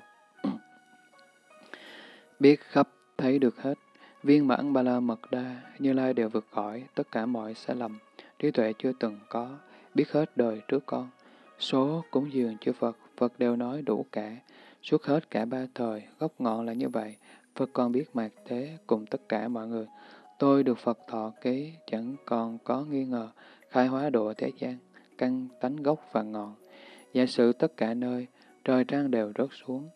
Biết khắp thấy được hết, viên mãn ba la mật đa, Như Lai đều vượt khỏi tất cả mọi sai lầm, trí tuệ chưa từng có, biết hết đời trước con. Số cúng dường chư Phật, Phật đều nói đủ cả, suốt hết cả ba thời, gốc ngọn là như vậy, Phật còn biết mạt thế cùng tất cả mọi người. Tôi được Phật thọ ký, chẳng còn có nghi ngờ, khai hóa độ thế gian, căn tánh gốc và ngọn. Giả sử tất cả nơi, trời trăng đều rớt xuống,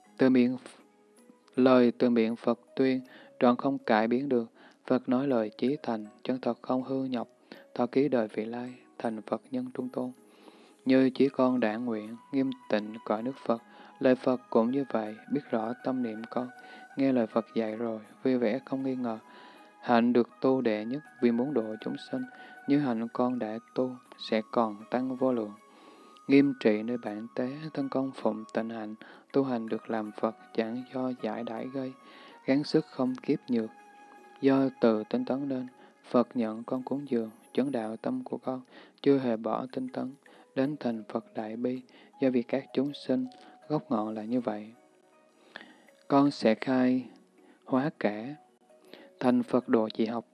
lời từ miệng Phật tuyên, trọn không cải biến được. Phật nói lời chí thành, chân thật không hư nhọc, thọ ký đời vị lai, thành Phật nhân trung tôn. Như chỉ con đã nguyện, nghiêm tịnh cõi nước Phật, lời Phật cũng như vậy, biết rõ tâm niệm con, nghe lời Phật dạy rồi, vui vẻ không nghi ngờ. Hạnh được tu đệ nhất vì muốn độ chúng sinh, như hạnh con đã tu, sẽ còn tăng vô lượng. Nghiêm trị nơi bản tế, thân công phụng tịnh hạnh, tu hành được làm Phật, chẳng do giải đãi gây, gắng sức không kiếp nhược. Do từ tinh tấn nên, Phật nhận con cúng dường, chấn đạo tâm của con, chưa hề bỏ tinh tấn, đến thành Phật Đại Bi, do vì các chúng sinh, gốc ngọn là như vậy. Con sẽ khai hóa cả, thành Phật độ chỉ học.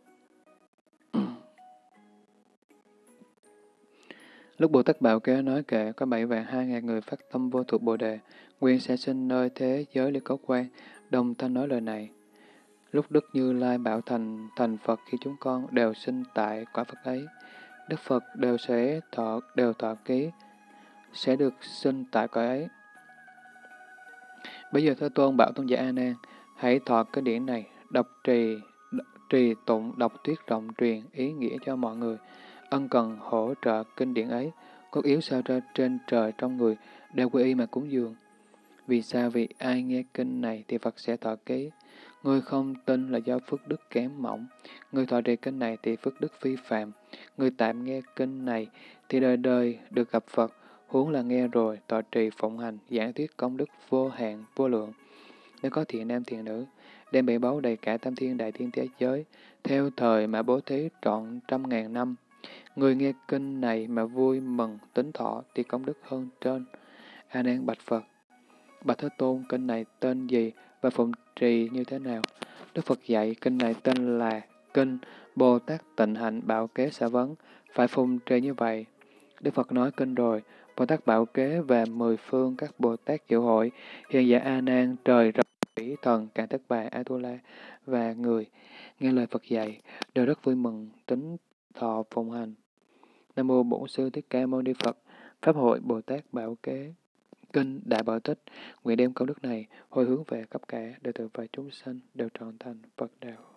Lúc Bồ Tát Bảo Kế nói kệ, có 7.200.000 người phát tâm vô thượng Bồ Đề, nguyện sẽ sinh nơi thế giới Ly Cấu Quang, đồng thanh nói lời này. Lúc Đức Như Lai bảo thành Phật khi chúng con đều sinh tại quả Phật ấy, Đức Phật đều thọ ký, sẽ được sinh tại cõi ấy. Bây giờ Thế Tôn bảo tôn giả A Nan, hãy thọ cái điển này, trì tụng đọc thuyết rộng truyền ý nghĩa cho mọi người. Ân cần hỗ trợ kinh điển ấy, cốt yếu sao cho trên trời trong người đều quy y mà cúng dường. Vì sao? Vì ai nghe kinh này thì Phật sẽ thọ ký. Người không tin là do phước đức kém mỏng. Người thọ trì kinh này thì phước đức phi phạm. Người tạm nghe kinh này thì đời đời được gặp Phật. Huống là nghe rồi, thọ trì phụng hành, giảng thuyết công đức vô hạn, vô lượng. Nếu có thiện nam thiện nữ, đem bị báu đầy cả tam thiên đại thiên thế giới, theo thời mà bố thí trọn 100.000 năm. Người nghe kinh này mà vui mừng tính thọ thì công đức hơn trên. A Nan bạch Phật: Bạch Thế Tôn, kinh này tên gì và phụng trì như thế nào? Đức Phật dạy kinh này tên là Kinh Bồ Tát Tịnh Hạnh Bảo Kế Xả Vấn, phải phụng trì như vậy. Đức Phật nói kinh rồi, Bồ Tát Bảo Kế và 10 phương các Bồ Tát dự hội, hiện giả A Nan, trời rộng thủy thần, Càn Tất Bà, A Tu La và người nghe lời Phật dạy đều rất vui mừng tính thọ phụng hành. Nam mô Bổn Sư Thích Ca Mâu Ni Phật. Pháp hội Bồ Tát Bảo Kế Kinh Đại Bảo Tích, nguyện đem công đức này hồi hướng về khắp cả đệ tử và chúng sanh đều trọn thành Phật đạo.